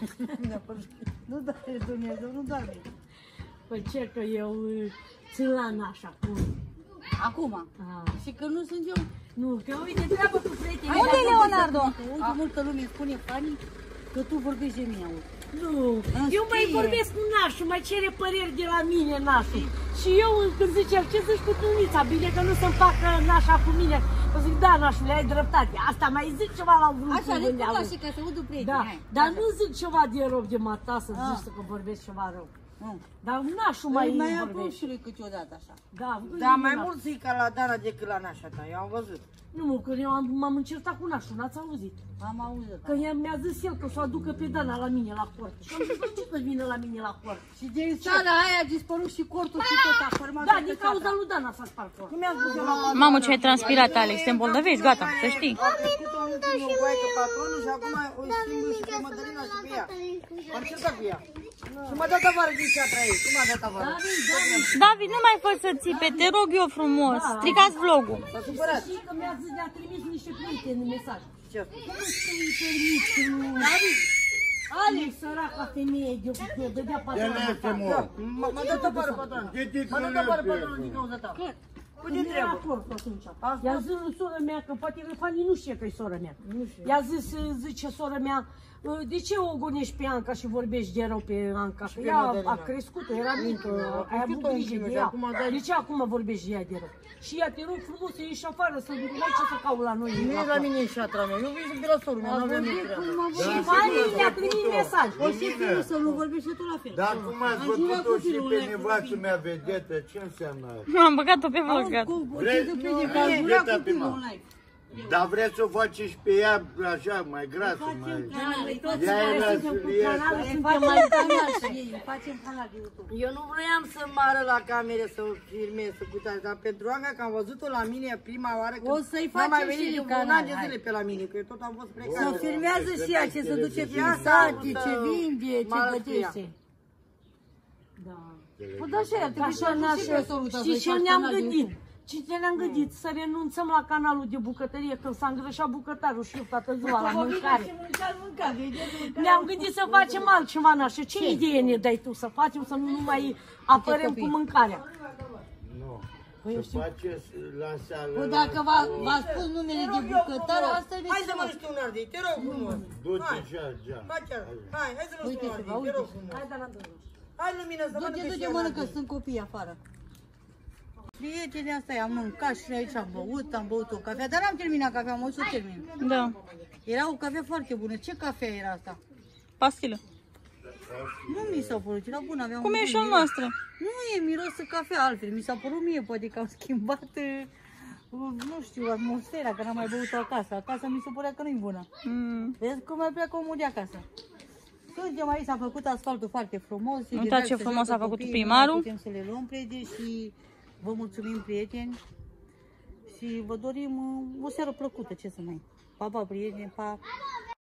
[SPEAKER 6] Nu doarme Dumnezeu, nu doarme.
[SPEAKER 5] Păi ce că eu țin la naș acum.
[SPEAKER 2] Acum. Și că nu sunt eu.
[SPEAKER 5] Nu, că uite, treabă cu prieteni.
[SPEAKER 1] Unde e Leonardo?
[SPEAKER 2] Uite, multă lume spune, Fani, că tu vorbești de mine, auzi.
[SPEAKER 5] Nu,
[SPEAKER 2] Îmi
[SPEAKER 5] eu mai
[SPEAKER 2] scrie.
[SPEAKER 5] vorbesc cu nașul, mai cere păreri de la mine nașul. Și eu când zice, ce zici cu tunița, bine că nu să-mi facă nașa cu mine. Că zic, da, nașule, ai dreptate. Asta mai zic ceva la un
[SPEAKER 2] Așa, le și ca să audă prieteni.
[SPEAKER 5] Da,
[SPEAKER 2] hai.
[SPEAKER 5] dar nu zic ceva de rău de mata să
[SPEAKER 2] Ah.
[SPEAKER 5] zici că vorbesc ceva rău.
[SPEAKER 2] Nu.
[SPEAKER 5] Dar nașul mai
[SPEAKER 2] Mai
[SPEAKER 5] vorbește.
[SPEAKER 2] apun și lui câteodată așa.
[SPEAKER 5] Da,
[SPEAKER 6] Da, mai mult zic ca la Dana decât la nașa ta, eu am văzut.
[SPEAKER 5] Nu, că eu m-am încertat cu nașul, n-ați auzit?
[SPEAKER 2] Am auzit.
[SPEAKER 5] Că mi-a zis el că o să o aducă pe Dana la mine la port. Și am zis, "Bă, ce să vină la mine la port?"
[SPEAKER 2] Și din sala aia a dispărut și cortul și tot a format.
[SPEAKER 5] Da, din cauza lui Dana s-a spart portul.
[SPEAKER 6] Cum mi-a spus eu la patroană?
[SPEAKER 1] Mamă, ce ai transpirat, Alex, te îmbolnăvești, gata, să știi.
[SPEAKER 6] A crescut o ultimă goaică patronul și acum o schimbă și pe Mădălina și pe ea. Am certat cu ea. Și m-a dat afară din ceatra ei. Cum m-a dat afară?
[SPEAKER 1] David, nu mai fă să țipe, te rog eu frumos. Stricați vlogul.
[SPEAKER 6] S-a supărat.
[SPEAKER 5] Și că ne-a trimis niște prieteni mesaj.
[SPEAKER 6] Ce?
[SPEAKER 5] Cum să-i permiți nu... David! Alex, săraca femeie, de dădea patrona.
[SPEAKER 6] M-a dat afară patronul. M-a dat afară patronul din cauza ta. Cu ce
[SPEAKER 5] Când era
[SPEAKER 6] treabă?
[SPEAKER 5] acord atunci. I-a zis lui sora mea, că poate Fani nu știe că e sora mea. I-a zis, zice sora mea, De ce o gonești pe Anca și vorbești de rău pe Anca? Că
[SPEAKER 6] pe
[SPEAKER 5] ea
[SPEAKER 6] Madalina.
[SPEAKER 5] a crescut, era mică, ai avut
[SPEAKER 6] crescut-o
[SPEAKER 5] grijă
[SPEAKER 6] în
[SPEAKER 5] de
[SPEAKER 6] și
[SPEAKER 5] ea.
[SPEAKER 6] acum dai-
[SPEAKER 5] De ce acum vorbești de ea de rău? Și ea te rog frumos să ieși afară, să nu ai ce să cauți la noi.
[SPEAKER 6] Nu e la mine și atra mea. Eu vin de la sorul meu, nu avem nici treabă.
[SPEAKER 5] Și Vani ne-a primit mesaj.
[SPEAKER 2] O și fiul să nu vorbești și tu la fel.
[SPEAKER 4] Dar cum ați făcut-o și pe nevastă mea vedetă, ce înseamnă asta?
[SPEAKER 1] Am băgat-o pe vlog.
[SPEAKER 4] Vreți?
[SPEAKER 2] Vedeta
[SPEAKER 4] pe mă. Dar vreți să o faceți pe ea așa, mai grasă, mai... Ea era
[SPEAKER 2] Facem canal de YouTube.
[SPEAKER 6] Eu nu vroiam să mară la camere să o filmez, să uitați, dar pentru Anca, că am văzut-o la mine prima oară,
[SPEAKER 2] O să-i
[SPEAKER 6] n-am mai
[SPEAKER 2] facem
[SPEAKER 6] venit
[SPEAKER 2] și
[SPEAKER 6] de un
[SPEAKER 2] canal,
[SPEAKER 6] an de
[SPEAKER 2] hai.
[SPEAKER 6] zile pe la mine, că eu tot am fost
[SPEAKER 2] Să
[SPEAKER 6] plecat.
[SPEAKER 2] filmează și ea ce se duce prin
[SPEAKER 6] Asta
[SPEAKER 2] sate,
[SPEAKER 6] am
[SPEAKER 2] ce
[SPEAKER 6] să
[SPEAKER 2] vinde, ce
[SPEAKER 6] mă arăt cu ea.
[SPEAKER 2] gătește.
[SPEAKER 5] Da.
[SPEAKER 2] Păi da, și aia, trebuie să
[SPEAKER 5] Așa
[SPEAKER 2] și pe soluta
[SPEAKER 5] și ce ne-am gândit? Și ce ne-am gândit? Să renunțăm la canalul de bucătărie, când s-a îngrășat bucătarul și eu toată ziua la mâncare. Ne-am gândit să facem altceva, Nașa. Ce idee ne dai tu să facem, să nu mai apărem cu mâncarea?
[SPEAKER 4] Nu. Să faceți la sală...
[SPEAKER 2] Păi dacă v-a spus numele de bucătar, asta e
[SPEAKER 6] Hai să mănânci tu un ardei, te rog frumos.
[SPEAKER 4] Du-te, ja.
[SPEAKER 6] Hai chiar, hai să mănânci tu un ardei, te rog frumos.
[SPEAKER 5] Hai, dar
[SPEAKER 6] Hai, Lumina, să mănâncă și
[SPEAKER 2] Du-te,
[SPEAKER 6] eu un
[SPEAKER 2] mănâncă,
[SPEAKER 6] ardei.
[SPEAKER 2] sunt copii afară. Prietenii asta am mâncat și aici am băut o cafea, dar n-am terminat cafea, am o să termin.
[SPEAKER 1] Da.
[SPEAKER 2] Era o cafea foarte bună. Ce cafea era asta?
[SPEAKER 1] Pastilă.
[SPEAKER 2] Nu mi s-a părut, era bună, avea
[SPEAKER 1] Cum
[SPEAKER 2] un
[SPEAKER 1] e
[SPEAKER 2] gust
[SPEAKER 1] și al
[SPEAKER 2] miros.
[SPEAKER 1] noastră.
[SPEAKER 2] Nu e miros de cafea altfel, mi s-a părut mie, poate că am schimbat, nu știu, atmosfera, că n-am mai băut-o acasă. Acasă mi se părea că nu-i bună. Vezi cum mai pleacă omul de acasă. Suntem aici, s-a făcut asfaltul foarte frumos. e
[SPEAKER 1] Uitați
[SPEAKER 2] relax,
[SPEAKER 1] ce
[SPEAKER 2] să
[SPEAKER 1] frumos
[SPEAKER 2] joacă
[SPEAKER 1] a făcut
[SPEAKER 2] copiii,
[SPEAKER 1] primarul.
[SPEAKER 2] nu mai putem să le luăm, prieteni, și vă mulțumim, prieteni. Și vă dorim o seară plăcută, ce să mai. Pa, pa, prieteni, pa!